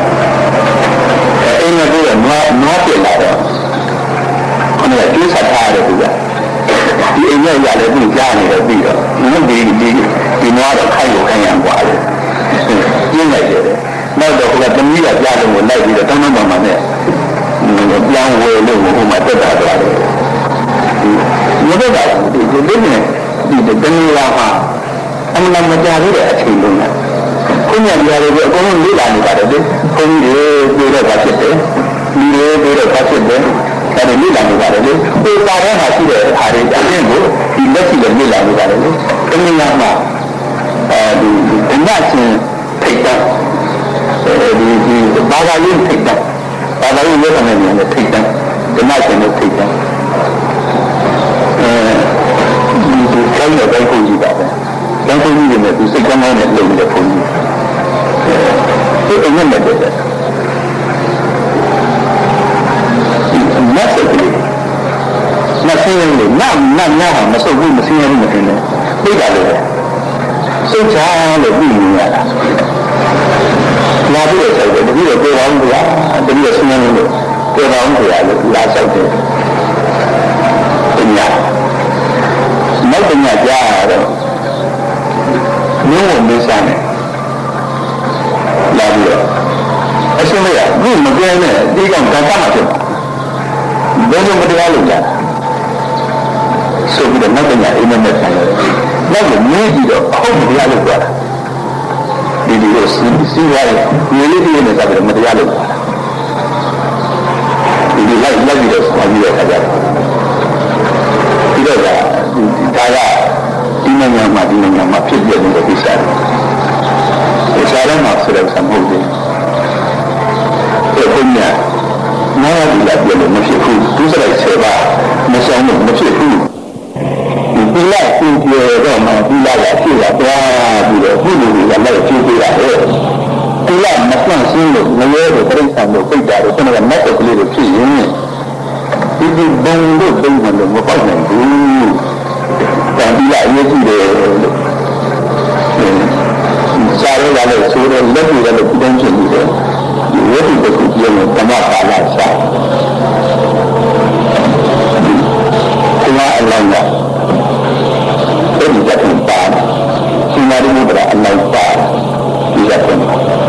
အဲ့ဒီကနားနားဖြစ်လာတော့ခေါင်းကကျိုးဆက်ထားတယ်သူကဒီအိမ်ရဲ့ရလည်းသူကြားနေတယ်ပြီးတော့ဒီဒီဒီနားတော့ခိုင်ကိုခိုင်ရံသွားတယ်ပြင်းလိုက်တယ်နောက်တော့ကတမီးကကြားလို့လိုက်ပြီးတော့တောင်းတောင်းမှနဲ့ပြောင်းဝယ်လို့ဟိုမှာတက်တာတော့ဒီမတက်တာဒီဒီနဲ့ဒီတမီးလာမှာအမှန်မကြားသေးတဲ့အချိန်လုံးကခုညကြားလို့အကုန်လုံးလေးလာနေပါတယ်ဒီခုံးကြီးပြေတော့ပါဖြစ်တယ်ဒီလေးပြေတော့ပါဖြစ်တယ်ဒါတွေလေးလာနေပါတယ်လေဒီပါထဲမှာရှိတဲ့အားတွေအရင်ကိုဒီလက်ရှိလည်းလေးလာနေပါတယ်လေတမီးလာမှာအဲဒီအနတ်ချင်းထိတ်တာဒီဒီဘာသာရေးထိတ်တာဘာသာရေးရဲ့အနေနဲ့ထိတ်တာဓမ္မရှင်နဲ့ထိတ်တာအဲဒီဒီကျောင်းရဲ့ဘိုင်းကိုကြီးပါပဲကျောင်းကိုကြီးနဲ့သူစိတ်ကောင်းကောင်းနဲ့လုပ်နေတဲ့ဘုန်းကြီးဒီအမြင့်နဲ့တဲ့မတ်စပြီးမဆင်းရဲလို့နတ်နတ်များဟာမဆုတ်ဘူးမဆင်းရဲဘူးမတင်နဲ့ပြိတာလို့ပဲစိတ်ချလို့ပြီးနေရတာလာပြီးတော့တတိယပြေအောင်ဗျာတတိယဆင်းရဲလို့ပြေအောင်ဗျာလို့လာဆောက်တယ်ပညာနောက်ပညာကြားတော့မျိုးဝင်မေးစားတယ်လာပြီးတော့အရှင်းလေးကဒီမကဲနဲ့ဒီကောင်ကံကမှာဖြစ်ပါဘယ်လိုမတရားလို့ကြားဆိုပြီးတော့နောက်ပညာအိမ်မက်နဲ့ဆိုင်တယ်နောက်ကိုမြည်ပြီးတော့ဟုတ်မတရားလို့ပြောတာဒီလိုစီစီရရဲ့မြေလေးတွေနဲ့ဆက်ပြီးတော့မတရားလို့ပြောတာဒီလိုလိုက်လိုက်ပြီးတော့ဆောင်းပြီးတော့ခါကြတယ်ပြီးတော့ဒါကဒီနိုင်ငံမှာဒီနိုင်ငံမှာဖြစ်ပြနေတဲ့ကိစ္စတွေဒီစားလည်းမှာဆိုတော့ဆံဟုတ်တယ်ဒီပုံညာနားရည်လာပြလို့မဖြစ်ဘူးသူစလိုက်ဆယ်ပါမဆောင်လို့မဖြစ်ဘူးဒီလိုက်ပြပြတော့မှဒီလိုက်ရဖြစ်ရသွားပြီးတော့ဘုလူတွေကလည်းဖြည့်ပေးရတယ်ဒီလိုက်မဆန့်ရှင်းလို့မရဲတဲ့ပြိဿံလို့ပြိတ္တာတော့ကျွန်တော်ကမတ်တက်ကလေးတွေဖြစ်ရင်ဒီဒီဘုံလို့ပြိဿံလို့မပေါက်နိုင်ဘူးတန်ပြီးလိုက်ရေးကြည့်တယ်လို့စားရရလို့ဆိုတော့လက်တွေလည်းပြင်းဖြစ်နေတယ်ဒီဝိသုတခုပြောရင်ဓမ္မပါဠိစာဒီမှာအလောင်းကအဲ့ဒီတက်ပြီးပါရှင်သာရိပုတ္တရာအလောင်းပါဒီကတည်းက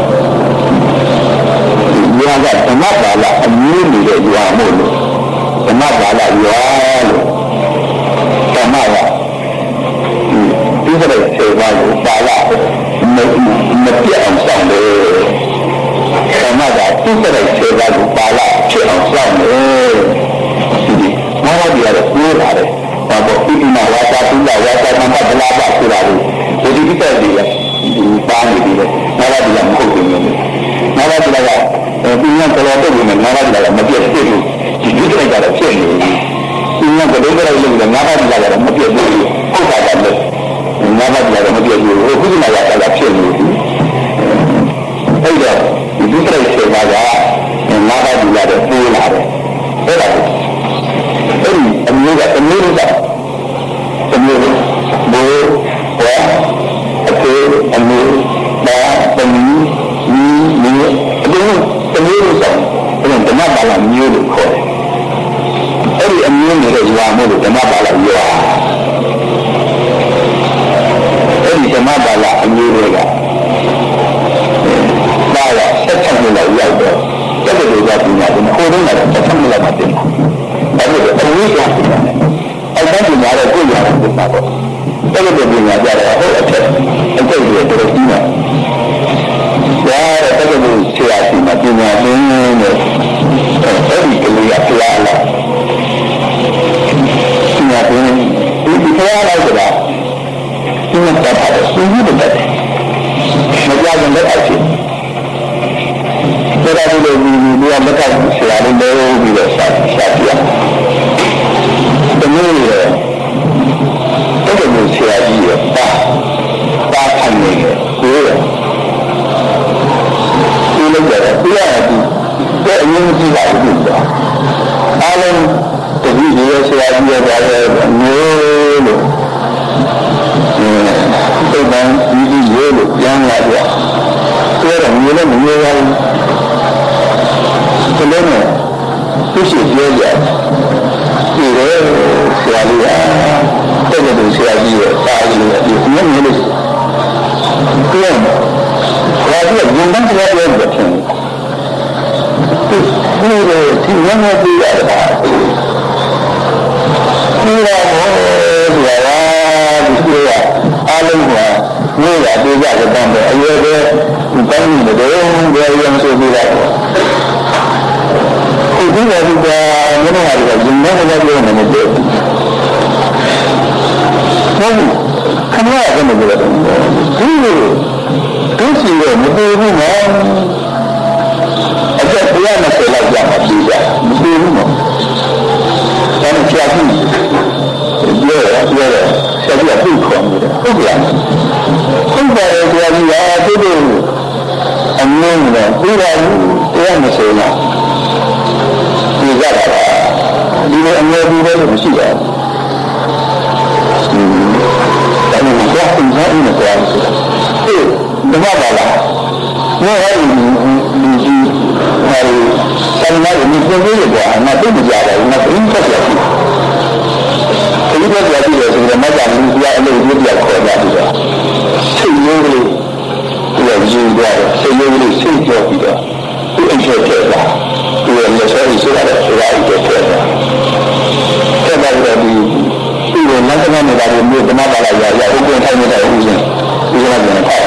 ဒီရွာကဓမ္မပါဠိအမျိုးနေတဲ့ရွာမို့လို့ဓမ္မပါဠိရွာလို့ဓမ္မကဒီစရိုက်စေပါလို့ပါဠိမမပြတ်အောင်ဆောင်တယ်ဓမ္မကဒီစရိုက်စေပါလို့ပါဠိဖြစ်အောင်ဆောင်တယ်ဒီမောဟတရားကိုပြောတာတယ်ဘာလို့ဒီမှာဝါစာပုဒ်ဝါစာသမ္ပဒလာပါဆိုတာကိုဒီဒီတက်ဒီဒီပါနေပြီလေမောဟတရားမဟုတ်ဘူးလေမောဟတရားကဒီညကတော့တော့ဝင်မောဟတရားကမပြတ်ဖြစ်ဘူးဒီဒီတက်ကတော့ဖြစ်နေပြီဒီညကလေးကလေးလို့ငါးပါးတရားကတော့မပြတ်ဘူးဟုတ်တာကလည်းငါးပါးတရားတော့မပြတ်ဘူးဟိုခုနကကဖြစ်နေပြီအဲ့တော့ဒီဒီတက်စေပါကငါးပါးတရားတော့ပိုးလာတယ်အဲ့ဒါအဲ့ဒီအမျိုးကအမျိုးကအမျိုးဘိုးဘွားအဖေအမျိုးဒါသမီးညီညီအမျိုးအမျိုးဆောင်အဲ့ဒါဓမ္မပါဠိမျိုးလို့ခေါ်တယ်အဲ့ဒီအမျိုးနေတဲ့ရွာမျိုးလို့ဓမ္မပါဠိရွာနေတယ်ကိုယ်ရတယ်ဒီလိုကြတယ်ပြရတယ်တဲ့အရင်ကြည့်ပါဘူးကွာအားလုံးတတိယဆရာကြီးရဲ့ဒါလည်းမျိုးလို့အဲပုံမှန်ဒီဒီရိုးလို့ပြန်လာကြဆိုတော့မျိုးလည်းမမျိုးရဘူးဒီလိုနဲ့သူရှိပြောကြဒီလိုဆရာကြီးကတက်တဲ့ဆရာကြီးရဲ့တာကြီးလို့ဒီမျိုးမျိုးလို့ပြန်ဘာလို့ဒီမှာပြောပြောတယ်ထင်ဒီလိုဒီငါးပြရတာဒီလိုဟောဒီဟာဒီလိုအားလုံးကမျိုးရပြေးကြတဲ့အရွယ်ပဲဒီတိုင်းနေတယ်ဘယ်ရမ်းဆိုပြီးတော့ဒီလိုဒီကမင်းတို့ကဒီမှာလည်းပြောနေတယ်ဟုတ်ခဏရကနေပြောတယ်ဒီလိုသူစီရောမပြေဘူးနော်အဲ့ဒါတရားနဲ့ဆက်လိုက်ကြပါပြီကြာမပြေဘူးနော်ဒါနဲ့ကြာပြီပြောရပြောရဆက်ပြီးပြုခေါ်နေတယ်ဟုတ်ကဲ့ဟုတ်ပါတယ်တရားကြီးကသူတို့အမြင်နဲ့ပြီးတာတရားမဆိုးလားဒီကြတာဒီလိုအမြင်ပြီးတော့မရှိပါဘူးဒါနဲ့ကြောက်နေတယ်တရားဆိုတာအေးဒီမှာပါလားဘယ်ဟဲ့ဒီဒီဟာဆန္ဒနဲ့ဒီပုံလေးကွာငါသိမကြတယ်ငါသိဖတ်ရပြီဒီဘက်ကကြည့်ရဆိုတော့မကြဘူးဒီအလုပ်ဒီပြောခေါ်ကြပြီတော့စိတ်ရိုးလေးဒီလိုယူသွားတယ်စိတ်ရိုးလေးစိတ်ကြောက်ပြီးတော့ဒီအချက်ချက်တာဒီရဲ့လက်ဆွဲရှိရတယ်ဆိုတာအချက်ချက်တာဆက်ပါတော့ဒီဒီလိုလက္ခဏာနေတာဒီမျိုးဓမ္မပါဠိရရဥပ္ပံထိုင်နေတဲ့ဥစဉ်ဒီလိုမျိုးထား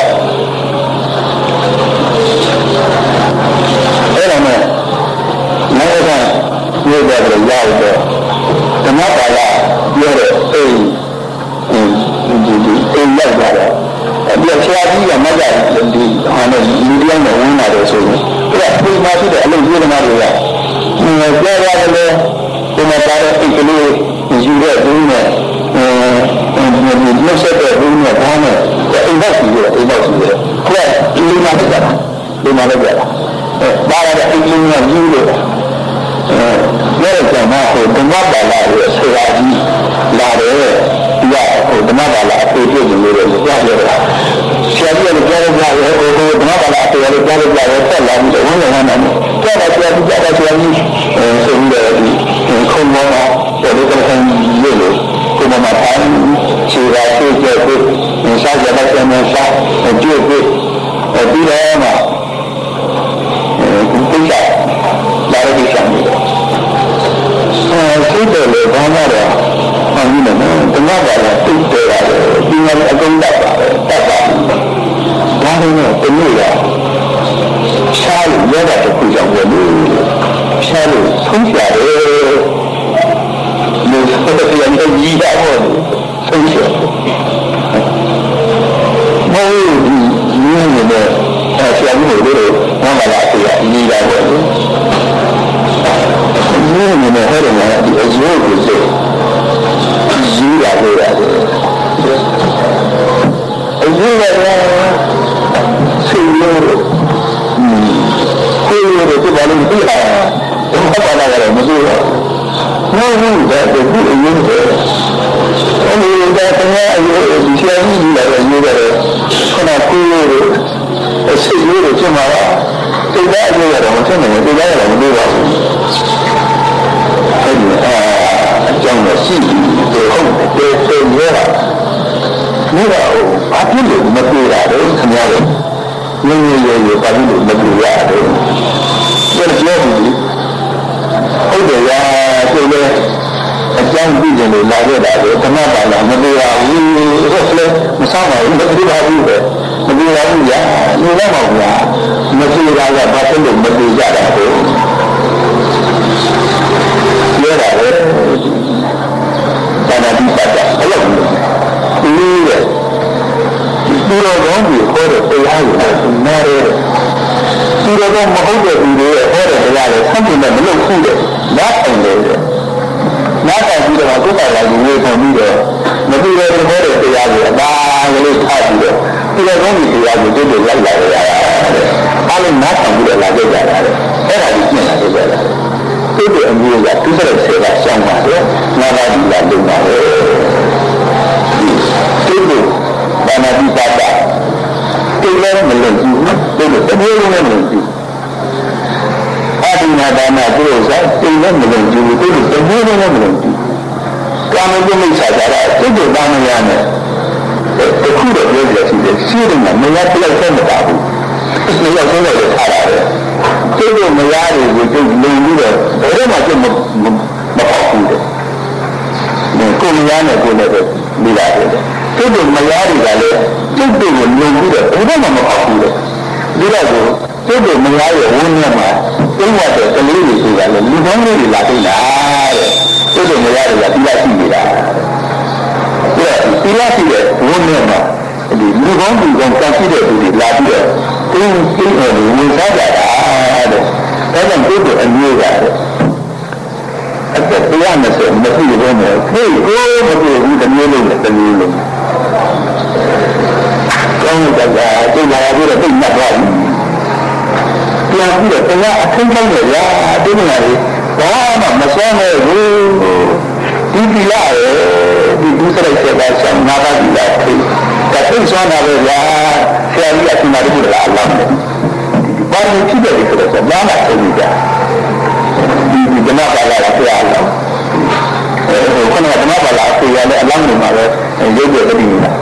အဲ့ဒါနဲ့နောက်တော့ပြောကြတယ်ရောက်တော့ဓမ္မပါဠိပြောတဲ့အိမ်ဒီဒီအိမ်ရောက်လာတော့ဒီဆရာကြီးကမကြဘူးဒီဟာနဲ့လူတရားနဲ့ဝင်လာတယ်ဆိုရင်အဲ့ဒါပုံမှန်ဖြစ်တဲ့အလုပ်ကြီးဓမ္မတွေကပြောရတယ်လေဒီမှာပါတဲ့အိမ်ကလေးယူတဲ့ဘူးနဲ့အဲဒီနှုတ်ဆက်တဲ့ဘူးနဲ့ဘာနဲ့အိမ်ရောက်ပြီးအိမ်ရောက်ပြီးအဲ့ဒီလူနာတက်တာလူနာတက်တာအဲပါရတဲ့အိမ်ကလေးကယူလို့အဲရတဲ့မှာဟိုဓမ္မပါဠိရဲ့ဆရာကြီးလာတယ်ဒီကဟိုဓမ္မပါဠိအပေပြည့်နေလို့ပြောပြတာဆရာကြီးလည်းပြောရကြတယ်ဟိုဓမ္မပါဠိအပေလည်းပြောရကြတယ်ဆက်လာပြီးတော့ဝင်လာတယ်ပြောတာဆရာကြီးပြောတာဆရာကြီးအဲဆိုပြီးတော့ဒီခုံမောတော့ဒီလိုကံရေးလို့ဒီမှာတိုင်းခြေရာခြေကျက်ကိုစားကြတဲ့ဆရာမစားကြည့်ပြီးပြီးတော့မှအဲဒီကလာရပြီးဆောင်တယ်စိတ်တယ်လေဘာမှတော့မှန်ပြီနော်ဓမ္မပါဠိစိတ်တယ်ရတယ်ဒီမှာအကုန်တတ်ပါတယ်တတ်ပါဒါနဲ့ဒီနေ့ကရှားလို့ရတာတခုကြောင့်ပဲလို့ရှားလို့ဆုံးဖြတ်တယ်လို့ဆိုတဲ့ပြန်တော့ကြီးတာဟုတ်ဆုံးဖြတ်မဟုတ်ဘူးဒီနေ့နဲ့ဆရာကြီးတို့ဘာမှလာပြကြီးတာပေါ့ဒီနေ့နဲ့ဟဲ့တယ်ဒီအကျိုးကိုစိတ်ယူရလို့ရတယ်အကျိုးကစိတ်လို့ကိုယ်ရဲ့ဒီဘာလို့ဒီဟာဘာပါလာကြလဲမသိဘူးမဟုတ်ဘူးဒါကဒီအရင်ကအဲဒီဒါကအရင်ဒီဆရာကြီးလာတယ်ယူတယ်ခဏကိုယ်ရဲ့စိတ်လို့ကျမလာစိတ်သားအကျိုးရတယ်မသိနိုင်ဘူးစိတ်သားရတယ်မသိပါဘူးအဲဒီအကြောင်းနဲ့ရှိတယ်ဟုတ်တယ်ဆိုရတာဒီတော့ဘာဖြစ်လို့မပြေတာလဲခင်ဗျားတို့ငင်းငင်းရဲရဲဘာဖြစ်လို့မပြေရတာလဲပြောပြောပြီးဟုတ်တယ်ရာဆိုလေအကြောင်းသိတယ်လို့လာခဲ့တာလေဓမ္မပါဠိမပြေရဘူးဟုတ်လေမဆောင်ပါဘူးမပြေပါဘူးပဲမပြေပါဘူးညာလူတော့မဟုတ်ဗျာမပြေတာကဘာဖြစ်လို့မပြေကြတာလဲပြောတာလေသာနာတိပတ်တာအဲ့လိုဒီလိုဒီလိုတော့ဒီခေါ်တဲ့တရားကိုနားရဲဒီလိုတော့မဟုတ်တဲ့ဒီလိုရဲ့ဟောတဲ့တရားကိုဆက်ပြီးတော့မလုပ်ဘူးတဲ့နားအောင်တယ်နားတောင်ပြီးတော့ကိုယ်ကလည်းဝေဖန်ပြီးတော့သိတဲ့သဘောတွေတရားကိုအပါကလေးထားပြီးတော့ဒီလိုကောင်းကြီးတရားကိုတို့တို့လိုက်လာကြရတာအားလုံးနားထောင်ပြီးတော့လာကြကြတာအဲ့ဒါကြီးပြင်လာကြကြတာတို့တို့အမျိုးကသူစရက်ဆယ်ကရှောင်းပါတယ်နာမဒီလာလုံပါတယ်တို့တို့ဘာနာတိပါတာတိလည်းမလုံဘူးတို့တို့တမျိုးလုံးလည်းမလုံဘူးအာဒီနာဒါနာတို့ဆိုတိလည်းမလုံဘူးတို့တို့တမျိုးလုံးလည်းမလုံဘူးကာမဂုဏ်မိစ္ဆာကြတာတို့တို့ဘာမရနဲ့တခုတော့ပြောပြစီတယ်ရှိတယ်မရပြလိုက်ဆက်မတာဘူးဒီလိုဆုံးတော့ထားတာပဲတို့တို့မရတွေကိုတို့လုံပြီးတော့ဘယ်တော့မှကျမမပေါ့ဘူးတဲ့ကိုမရနဲ့ကိုလည်းပဲမိလာတယ်တို့တို့မရတွေကလည်းတို့တို့ကိုလုံပြီးတော့ဘယ်တော့မှမပေါ့ဘူးတဲ့ဒီတော့ကိုတို့တို့မရရဲ့ဝန်းထဲမှာသိဝတ်တဲ့ကလေးတွေဆိုတာလေလူကောင်းလေးတွေလာသိလားတဲ့တို့တို့မရတွေကတိလာရှိနေတာတဲ့တိလာရှိတဲ့ဝန်းထဲမှာဒီလူကောင်းလူကောင်းကရှိတဲ့သူတွေလာပြီးတော့တင်းတင်းအော်ဝင်စားကြတာတဲ့ဒါကြောင့်တို့တို့အမျိုးကတဲ့အသက်တရားနဲ့ဆိုမဖြစ်ဘူးနဲ့ခေကိုမဖြစ်ဘူးတမျိုးလုံးနဲ့တမျိုးလုံးကောင်းတဲ့ကတိလာရပြီးတော့သိမှတ်သွားပြီပြန်ပြီးတော့တရားအထင်းဆုံးတယ်ဗျာဒီနေရာလေးဘာမှမစွမ်းနဲ့ဘူးဒီဒီလာဒီဒုစရိုက်ဆက်ပါဆောင်နာပါဒီလာခေကသိစွမ်းတာပဲဗျာဆရာကြီးအရှင်မာတို့လာလာတယ်ဘာလို့ဖြစ်တယ်ဆိုတော့ဘာမှသိနေကြဒီဒီဓမ္မပါလာတာဆရာလာအဲခုနကဓမ္မပါလာဆရာလည်းအလောင်းနေမှာပဲရုပ်ရတည်နေတာ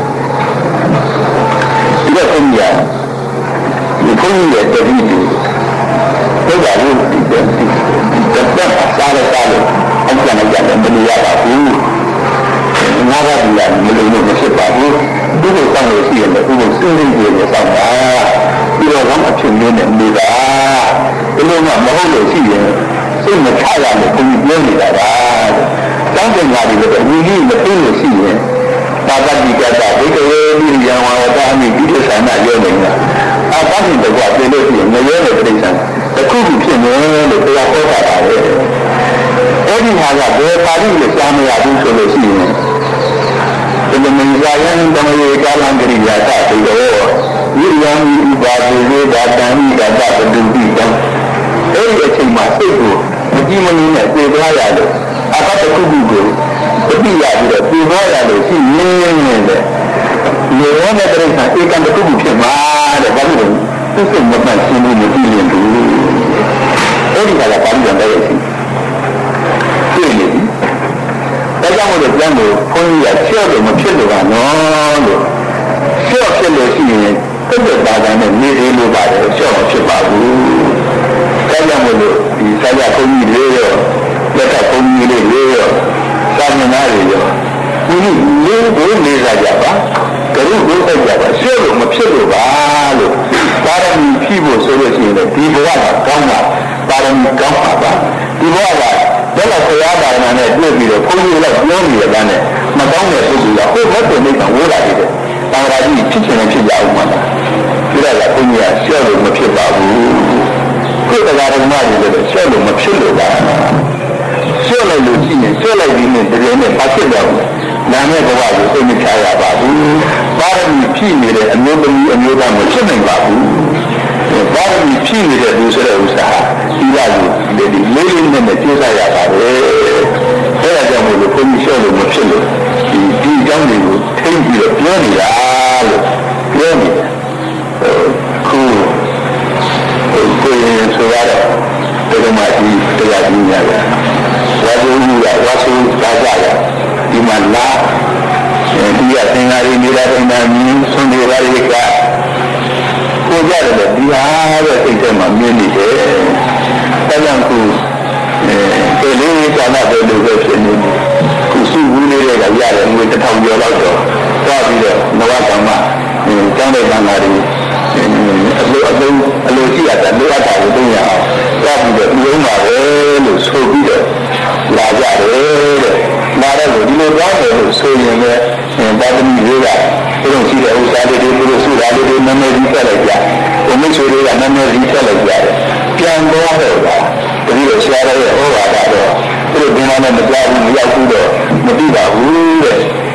ဒီတော့ဘုန်းကြီးကဒီဘုန်းကြီးရဲ့တတိတူတော့ဘာလို့ဒီတက်တက်စားရစားလို့အကျဉ်းကြတယ်မလို့ရပါဘူးငါးပါးဒီကမလို့မဖြစ်ပါဘူးဒီလိုစောင့်လို့ရှိရင်လည်းဒီလိုစဉ်းစားကြည့်ရစောင့်ပါပြီးတော့ဘာမှဖြစ်နေနေနေတာဒီလိုမှမဟုတ်လို့ရှိရင်စိတ်မချရလို့ဘုန်းကြီးပြောနေတာပါတောင်းပန်ကြတယ်လို့ဒီကြီးမသိလို့ရှိရင်သာသတိကတာဒိဋ္ဌိဝိရိယဝါဒအမိဒီလိုဆန္ဒရောနေတာအာသာတိတကွာပြင်လို့ရှိရင်ငရဲတဲ့ပြိဿံတခုခုဖြစ်နေလို့တရားဟောတာပါပဲအဲ့ဒီဟာကဘယ်ပါဠိလို့ကြားမရဘူးဆိုလို့ရှိရင်ဒီမင်းဇာယံတမယေကာလံကရိယာတတိရောဝိရိယမိဥပါဒေဝေဒတံမိကတပတုတိတံအဲ့ဒီအချိန်မှာစိတ်ကိုမကြည့်မနေနဲ့ပြေသွားရလို့အကတခုခုကိုတတိယပြီးတော့ပြေသွားရလို့ရှိရင်းနေတဲ့လေဝနဲ့တိရစ္ဆာန်ဧကံတခုခုဖြစ်မှာတဲ့ဘာလို့လဲသူစိတ်မပတ်ရှင်းလို့မကြည့်ရင်ဘူးအဲ့ဒီကလည်းပါဠိတော်ရဲ့ရှိတွေ့နေပြီဒါကြောင့်မို့လို့ပြန်လို့ခွန်ကြီးကချော့လို့မဖြစ်လို့ကနော်လို့ချော့ဖြစ်လို့ရှိရင်တက်တက်ပါတာနဲ့နေသေးလို့ပါတယ်ချော့မဖြစ်ပါဘူးဒါကြောင့်မို့လို့ဒီဆရာခွန်ကြီးတွေရောလက်ကခွန်ကြီးတွေရောသာမဏေတွေရောဒီလေးကိုနေကြကြပါကရုကိုတက်ကြပါချော့လို့မဖြစ်လို့ပါလို့ပါရမီဖြည့်ဖို့ဆိုလို့ရှိရင်ဒီဘဝကကောင်းတာပါရမီကောင်းပါပါဒီဘဝကဘယ်လိုဆရာပါရမနဲ့တွေ့ပြီးတော့ခွန်ကြီးလည်းပြောနေရတဲ့မကောင်းတဲ့ပုဂ္ဂိုလ်ကဟိုဘက်ကိုနေကဝိုးလာတယ်တာဝရကြီးဖြစ်ချင်ဖြစ်ကြအောင်မှာဒါကခွန်ကြီးကရှော့လို့မဖြစ်ပါဘူးကိုယ်တရားဓမ္မတွေလည်းရှော့လို့မဖြစ်လို့ပါရှော့လိုက်လို့ရှိရင်ရှော့လိုက်ပြီးနဲ့တကယ်နဲ့ဘာဖြစ်တော့နာမည်ဘဝကိုသိနေချရပါဘူးပါရမီဖြည့်နေတဲ့အမျိုးသမီးအမျိုးသားမဖြစ်နိုင်ပါဘူးပါရမီဖြည့်နေတဲ့လူဆိုတဲ့ဥစ္စာဒီလာကိုဒီလေးလေးနဲ့နဲ့ကျိုးစားရပါတယ်အဲဒါကြောင့်မို့လို့ခွန်ကြီးရှော့လို့မဖြစ်လို့ဒီဒီအကြောင်းတွေကိုထိမ့်ပြီးတော့ပြောနေတာလို့ပြောနေတယ်ခုကိုယ်ဆိုရတော့ဒီမှာဒီတရားကြီးရတယ်ဝါဒူကဝါဆိုသာကြရဒီမှာလာဒီရသင်္ဃာရီနေတာတိုင်းမှာမြင်းဆုံးတွေပါရိကကိုကြတယ်ဒီဟာရဲ့စိတ်ထဲမှာမြင်နေတယ်အဲကြောင့်ခုအဲဒီလေးကာလပဲလို့ပဲဖြစ်နေတယ်ခုစုဝေးလေးတွေကရတယ်ငွေတစ်ထောင်ကျော်လောက်တော့သွားပြီးတော့နဝကမ္မကျောင်းတဲ့ဘာသာတွေအလိုအလိုအလိုရှိရတာလိုအပ်တာကိုသိရအောင်သွားပြီးတော့ပြုံးပါပဲလို့ဆိုပြီးတော့လာကြတယ်တဲ့လာတော့ဒီလိုသွားတယ်လို့ဆိုရင်လည်းပါသမီတွေကဘုရားရှိတဲ့ဥစ္စာတွေဘုရားစုတာတွေနာမည်ကြီးဆက်လိုက်ကြဘုမိတ်ဆွေတွေကနာမည်ကြီးဆက်လိုက်ကြတယ်ပြန်သွားတော့တာတတိယဆရာရဲ့ဩဝါဒတော့သူတို့ဒီမှာနဲ့မကြောက်ဘူးမရောက်ဘူးတော့မသိပါဘူးတဲ့ဒါ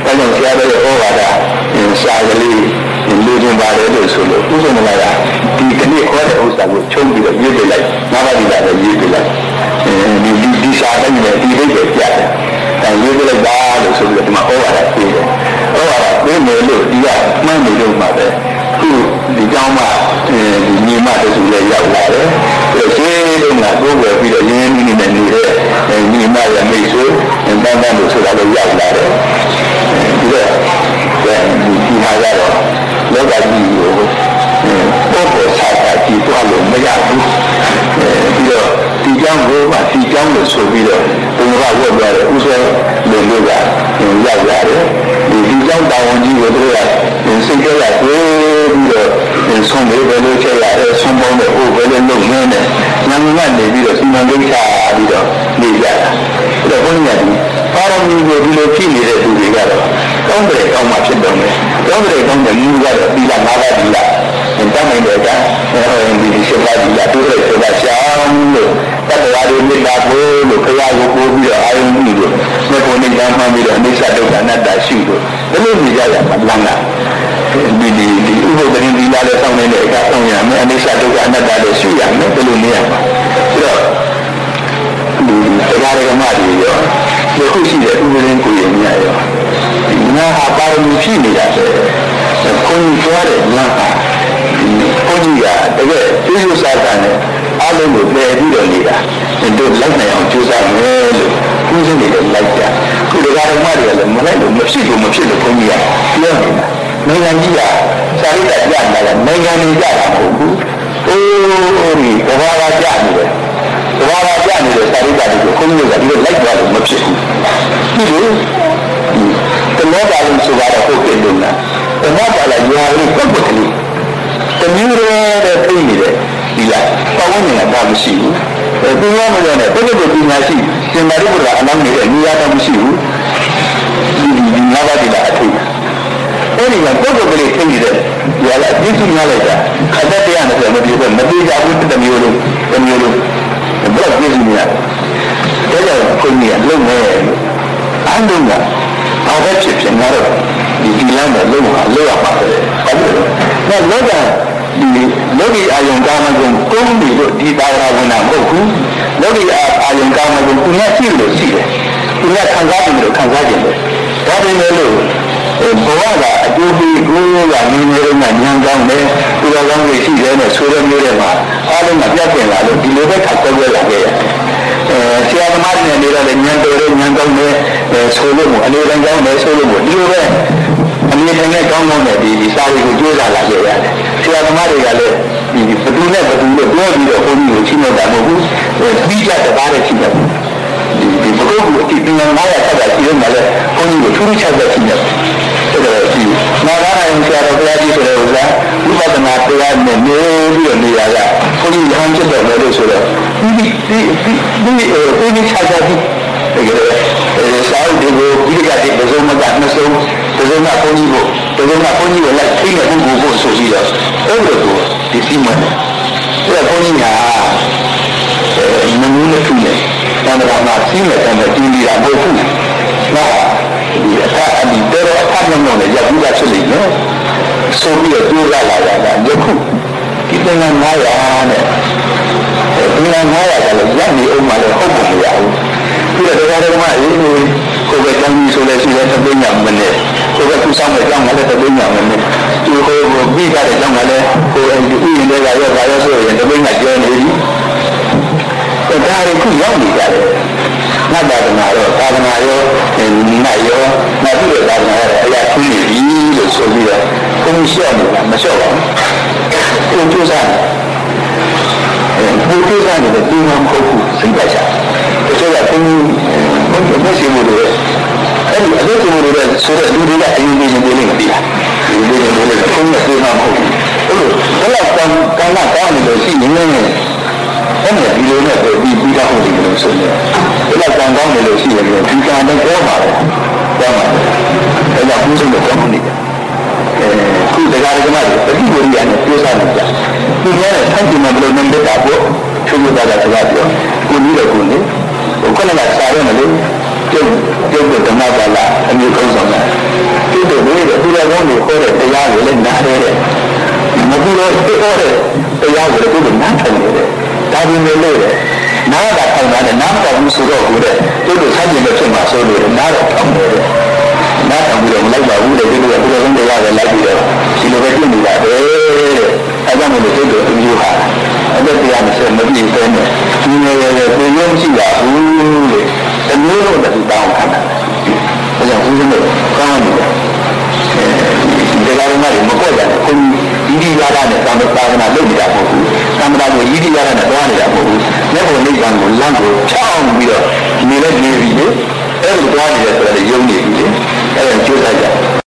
ဒါကြောင့်ဆရာတော်ရဲ့ဩဝါဒစာကလေးလူချင်းပါတယ်လို့ဆိုလို့ဥစ္စာမလားဒီကနေ့ခေါ်တဲ့ဥစ္စာကိုချုံပြီးတော့ရေးပြလိုက်ငါးပါးဒီလာတော့ရေးပြလိုက်အဲဒီဒီစာတိုင်းနဲ့ဒီလေးပဲပြတယ်အဲရေးပြလိုက်ပါလို့ဆိုပြီးတော့ဒီမှာဩဝါဒပေးတယ်ဩဝါဒပေးမယ်လို့ဒီကမှန်းနေလို့မှာပဲခုဒီကြောင်းမှာဒီညီမတို့ဆိုလည်းရောက်လာတယ်အဲရှင်းလုံးကကိုယ်ပဲပြီးတော့ရင်းနှီးနေနေတဲ့ညီမရဲ့မိတ်ဆွေတန်းတန်းလို့ဆိုတာလည်းရောက်လာတယ်ပြီးတော့ဒီမှာကတော့လောကကြီးကိုပေါ်ပေါ်ဆာဆာကြည့်သွားလို့မရဘူးပြီးတော့ဒီကြောင်းကိုမှဒီကြောင်းလို့ဆိုပြီးတော့ဘုရားဝတ်ပြတယ်ဥစ္စာလူလူကရောက်ရတယ်ဒီဒီကြောင်းတာဝန်ကြီးကိုတို့ကစိတ်ကြရပြေးပြီးတော့ဆုံးမေးပဲလို့ချက်ရတယ်ဆုံးပေါင်းတဲ့ဟိုပဲလို့လုပ်ရင်းနဲ့ညံကနေပြီးတော့စီမံကိန်းချပြီးတော့နေကြတာအဲ့တော့ဘုန်းကြီးကပါရမီကိုဒီလိုဖြည့်နေတဲ့သူတွေကတော့ကောင်းတယ်ကောင်းမှဖြစ်တော့မယ်ကောင်းတယ်ကောင်းတယ်မြူကတော့ဒီလာငါးပါးဒီလာတတ်နိုင်တဲ့ကအဲဒီဒီရှင်းပါဒီလာတူတဲ့ဆိုတာရှောင်းလို့တတ္တဝါတွေမြတ်တာကိုလို့ခရကိုပို့ပြီးတော့အာယုံပြီးလို့မေဖို့နေကမ်းမှပြီးတော့အနိစ္စဒုက္ခအနတ္တရှိလို့ဘယ်လိုနေကြရမှာလမ်းလားဒီဒီဒီဥပ္ပဒရင်ဒီလာလည်းစောင့်နေတဲ့အခါစောင့်ရမယ်အနိစ္စဒုက္ခအနတ္တလည်းရှိရမယ်ဘယ်လိုနေရမှာဆိုတော့ဒီတရားဓမ္မတွေရောဒီခုရှိတဲ့ဥပ္ပဒရင်ကိုရမြတ်ရောငါဟာပါရမီဖြစ်နေတာပဲခွန်ကြီးသွားတဲ့ငါဟာခွန်ကြီးကတကယ်ကျေးဇူးစားတာနဲ့အားလုံးကိုပယ်ပြီးတော့နေတာတို့လိုက်နိုင်အောင်ကြိုးစားမယ်လို့ခွန်ကြီးတွေလည်းလိုက်ကြခုတရားဓမ္မတွေကလည်းမလိုက်လို့မဖြစ်လို့မဖြစ်လို့ခွန်ကြီးကပြောနေတာနိုင်ငံကြီးကစာရိတ္တပြနေတာကနိုင်ငံကြီးကြတာမဟုတ်ဘူးအိုးဒီဘာသာကြနေတယ်ဘာသာကြနေတဲ့စာရိတ္တတွေကိုခွန်ကြီးကဒီလိုလိုက်သွားလို့မဖြစ်ဘူးဒီလိုတမောပါလို့ဆိုတော့ဟုတ်တယ်လို့လားတမောပါလာရွာလေးပုတ်ပုတ်ကလေးတမျိုးတဲ့ပြိနေတယ်ဒီလားပတ်ဝန်းကျင်ကဘာမရှိဘူးအဲသူရောမလို့နဲ့ပုတ်ပုတ်ပညာရှိစင်မာရိပုတ္တရာအနောက်နေတဲ့နေရာတော့မရှိဘူးဒီဒီငါးပါးဒီလားအထူးအဲဒီကပုတ်ပုတ်ကလေးပြိနေတဲ့ရွာလာပြည့်စုံရလိုက်တာခက်တဲ့တရားနဲ့မပြေဘူးမပြေကြဘူးတမျိုးလုံးတမျိုးလုံးဘယ်ပြည့်စုံရလဲဒါကြောင့်ခွန်ကြီးကလုံနေလို့အားလုံးကဘာပဲဖြစ်ဖြစ်ငါတို့ဒီဒီလမ်းမှာလုံးဝလောက်ရပါပဲ။ဟုတ်တယ်။ဒါလောကဒီလောကီအာယုံကာမဂုဏ်ကုန်းပြီးတော့ဒီသာဝရဝနာမဟုတ်ဘူး။လောကီအာယုံကာမဂုဏ်သူနဲ့ရှိလို့ရှိတယ်။သူနဲ့ခံစားတယ်လို့ခံစားကြတယ်။ဒါပေမဲ့လို့ဘဝကအတူတူကိုယ်ကနေနေတော့ညံကောင်းတယ်။သူတော်ကောင်းတွေရှိတယ်နဲ့ဆိုရမျိုးတွေမှာအားလုံးကပြတ်ကျင်လာလို့ဒီလိုပဲခက်ခွဲလာခဲ့ရတယ်။အဲဆရာသမားတွေနေတော့လည်းညံတော်တယ်ညံကောင်းတယ်ဆိုလို့မို့အနေနဲ့ကောင်းတယ်ဆိုလို့မို့ဒီလိုပဲအနေနဲ့ကောင်းကောင်းနဲ့ဒီစာတွေကိုကြိုးစားလာခဲ့ရတယ်ဆရာသမားတွေကလည်းဒီဘသူနဲ့ဘသူလို့ပြောပြီးတော့ဘုန်းကြီးကိုချင်းတော့တာမဟုတ်ဘူးပြီးကြတကားနဲ့ချင်းတယ်ဒီဒီဘုရားကိုဒီပညာနာရဆက်တာရှိလို့မှလည်းဘုန်းကြီးကိုထူးထူးခြားခြားချင်းတယ်အဲ့ဒါဒီနာဂာယဆရာတော်ဘုရားကြီးဆိုတဲ့ဥစ္စာဝိပဿနာတရားနဲ့နေပြီးတော့နေရတာဘုန်းကြီးရဟန်းဖြစ်တယ်လို့ဆိုတော့ဒီဒီဒီဒီဒီခြားခြားဒီတကယ်စာအုပ်တွေကိုဒီကတည်းကဘယ်လိုမှကမဆုံးဘယ်လိုမှဘုန်းကြီးကိုဘယ်လိုမှဘုန်းကြီးကိုလိုက်ပြီးတဲ့ပုဂ္ဂိုလ်ကိုဆိုပြီးတော့အဲ့လိုကိုဒီစီမံတယ်အဲ့ဒါဘုန်းကြီးကအဲမမှုနဲ့ထူးတယ်တန်ត្រာမှာစီးမယ်တန်ត្រာတင်းပြီးတာမဟုတ်ဘူးနော်ဒီအခါအဒီတော့အခါမျိုးနဲ့ရောက်ပြီးသားဖြစ်လိမ့်မယ်ဆိုပြီးတော့ပြောလာလာတာယခုဒီသင်္ကန်းငါးရာနဲ့ဒီသင်္ကန်းငါးရာကလည်းရပ်နေအောင်မှလည်းဟုတ်ပုံမရဘူးဒီတော့တရားဓမ္မအေးကိုယ်ပဲတောင်းပြီးဆိုလဲရှိတယ်တပိညာမနဲ့ကိုယ်ပဲသူဆောင်တဲ့ကြောင့်လည်းတပိညာမနဲ့ဒီကိုယ်ကိုပြီးကြတဲ့ကြောင့်လည်းကိုယ်အဲဒီဥယျာဉ်တွေကရောပါရောဆိုရင်တပိညာကျဲနေပြီဒါတွေခုရောက်နေကြတယ်နတ်သာသနာရောသာသနာရောနတ်ရောနတ်ပြည်သာသနာရောအရာထူးနေပြီလို့ဆိုပြီးတော့ဘုန်းကြီးရှော့နေတာမလျှော့ပါဘူးကိုကျိုးစားတယ်ကိုကျိုးစားနေတဲ့ဒီမှာမဟုတ်ဘူးစိတ်ပါချတချို့ကဘုန်းကြီးဘုန်းကြီးမရှိဘူးလို့အဲ့ဒီအလုပ်ကိုလို့ဆိုတဲ့လူတွေကအရင်ကရင်နေနေပြီလားဒီလိုမျိုးတွေလည်းဘုန်းကြီးကပြောမှာမဟုတ်ဘူးအဲ့လိုဘယ်တော့ကံကကောင်းနေလို့ရှိနေနေအဲ့ဒီဒီလိုနဲ့ပြီးပြီးတော့ဟုတ်တယ်လို့ဆိုနေဘယ်တော့ကံကောင်းနေလို့ရှိရင်ဒီကံတော့ပြောပါတော့ပြောပါအဲ့ဒါဘုန်းကြီးကကောင်းနေတယ်အဲခုတရားဓမ္မတွေပฏิဝရိယနဲ့ပြောစားနေကြဒီများနဲ့ထိုက်တယ်မလို့နံပါတ်တော့ချိုးရတာကစကားပြောကိုကြီးတော့ကိုနေခုနကစားရမလို့ကျုပ်ကျုပ်ကဓမ္မပါဠိအမျိုးကောင်းဆောင်တာဒီလိုပြောတဲ့တရားကိုသူကနားထောင်နေတယ်ဒါပေမဲ့လို့နားကထောင်တာနဲ့နားထောင်မှုဆိုတော့ကိုတဲ့သူတို့ဆက်ကျင်လို့ဖြစ်မှာဆိုလို့နားတော့ထောင်တယ်နားထောင်ပြီးတော့မလိုက်ပါဘူးလေသူတို့ကဘုရားဆုံးတရားပဲလိုက်ပြီးတော့ဒီလိုပဲပြင်နေတာပဲတဲ့အဲကြောင့်မလို့သူတို့အမျိုးဟာအဲ့ဒါတရားမစမပြည့်စုံနဲ့ဒီနေရာရဲ့ကိုရုံးရှိတာဘူးလေအမျိုးတို့တူတောင်းခံတာအဲကြောင့်ဦးဇင်းတို့ကောင်းတယ်အဲဒီကနေ့မကောက်ကြဘူးဒီဒီရတာနဲ့သံဃာသာသနာလုပ်နေတာမဟုတ်ဘူးသံဃာကိုဤဒီရတာနဲ့တွားနေတာမဟုတ်ဘူးလက်ကိုနိဗ္ဗာန်ကိုလမ်းကိုချောင်းပြီးတော့နေလဲနေပြီလေအဲ့လိုတွားနေတယ်ဆိုတော့ယုံနေပြီလေအဲ့ဒါကျိုးစားကြ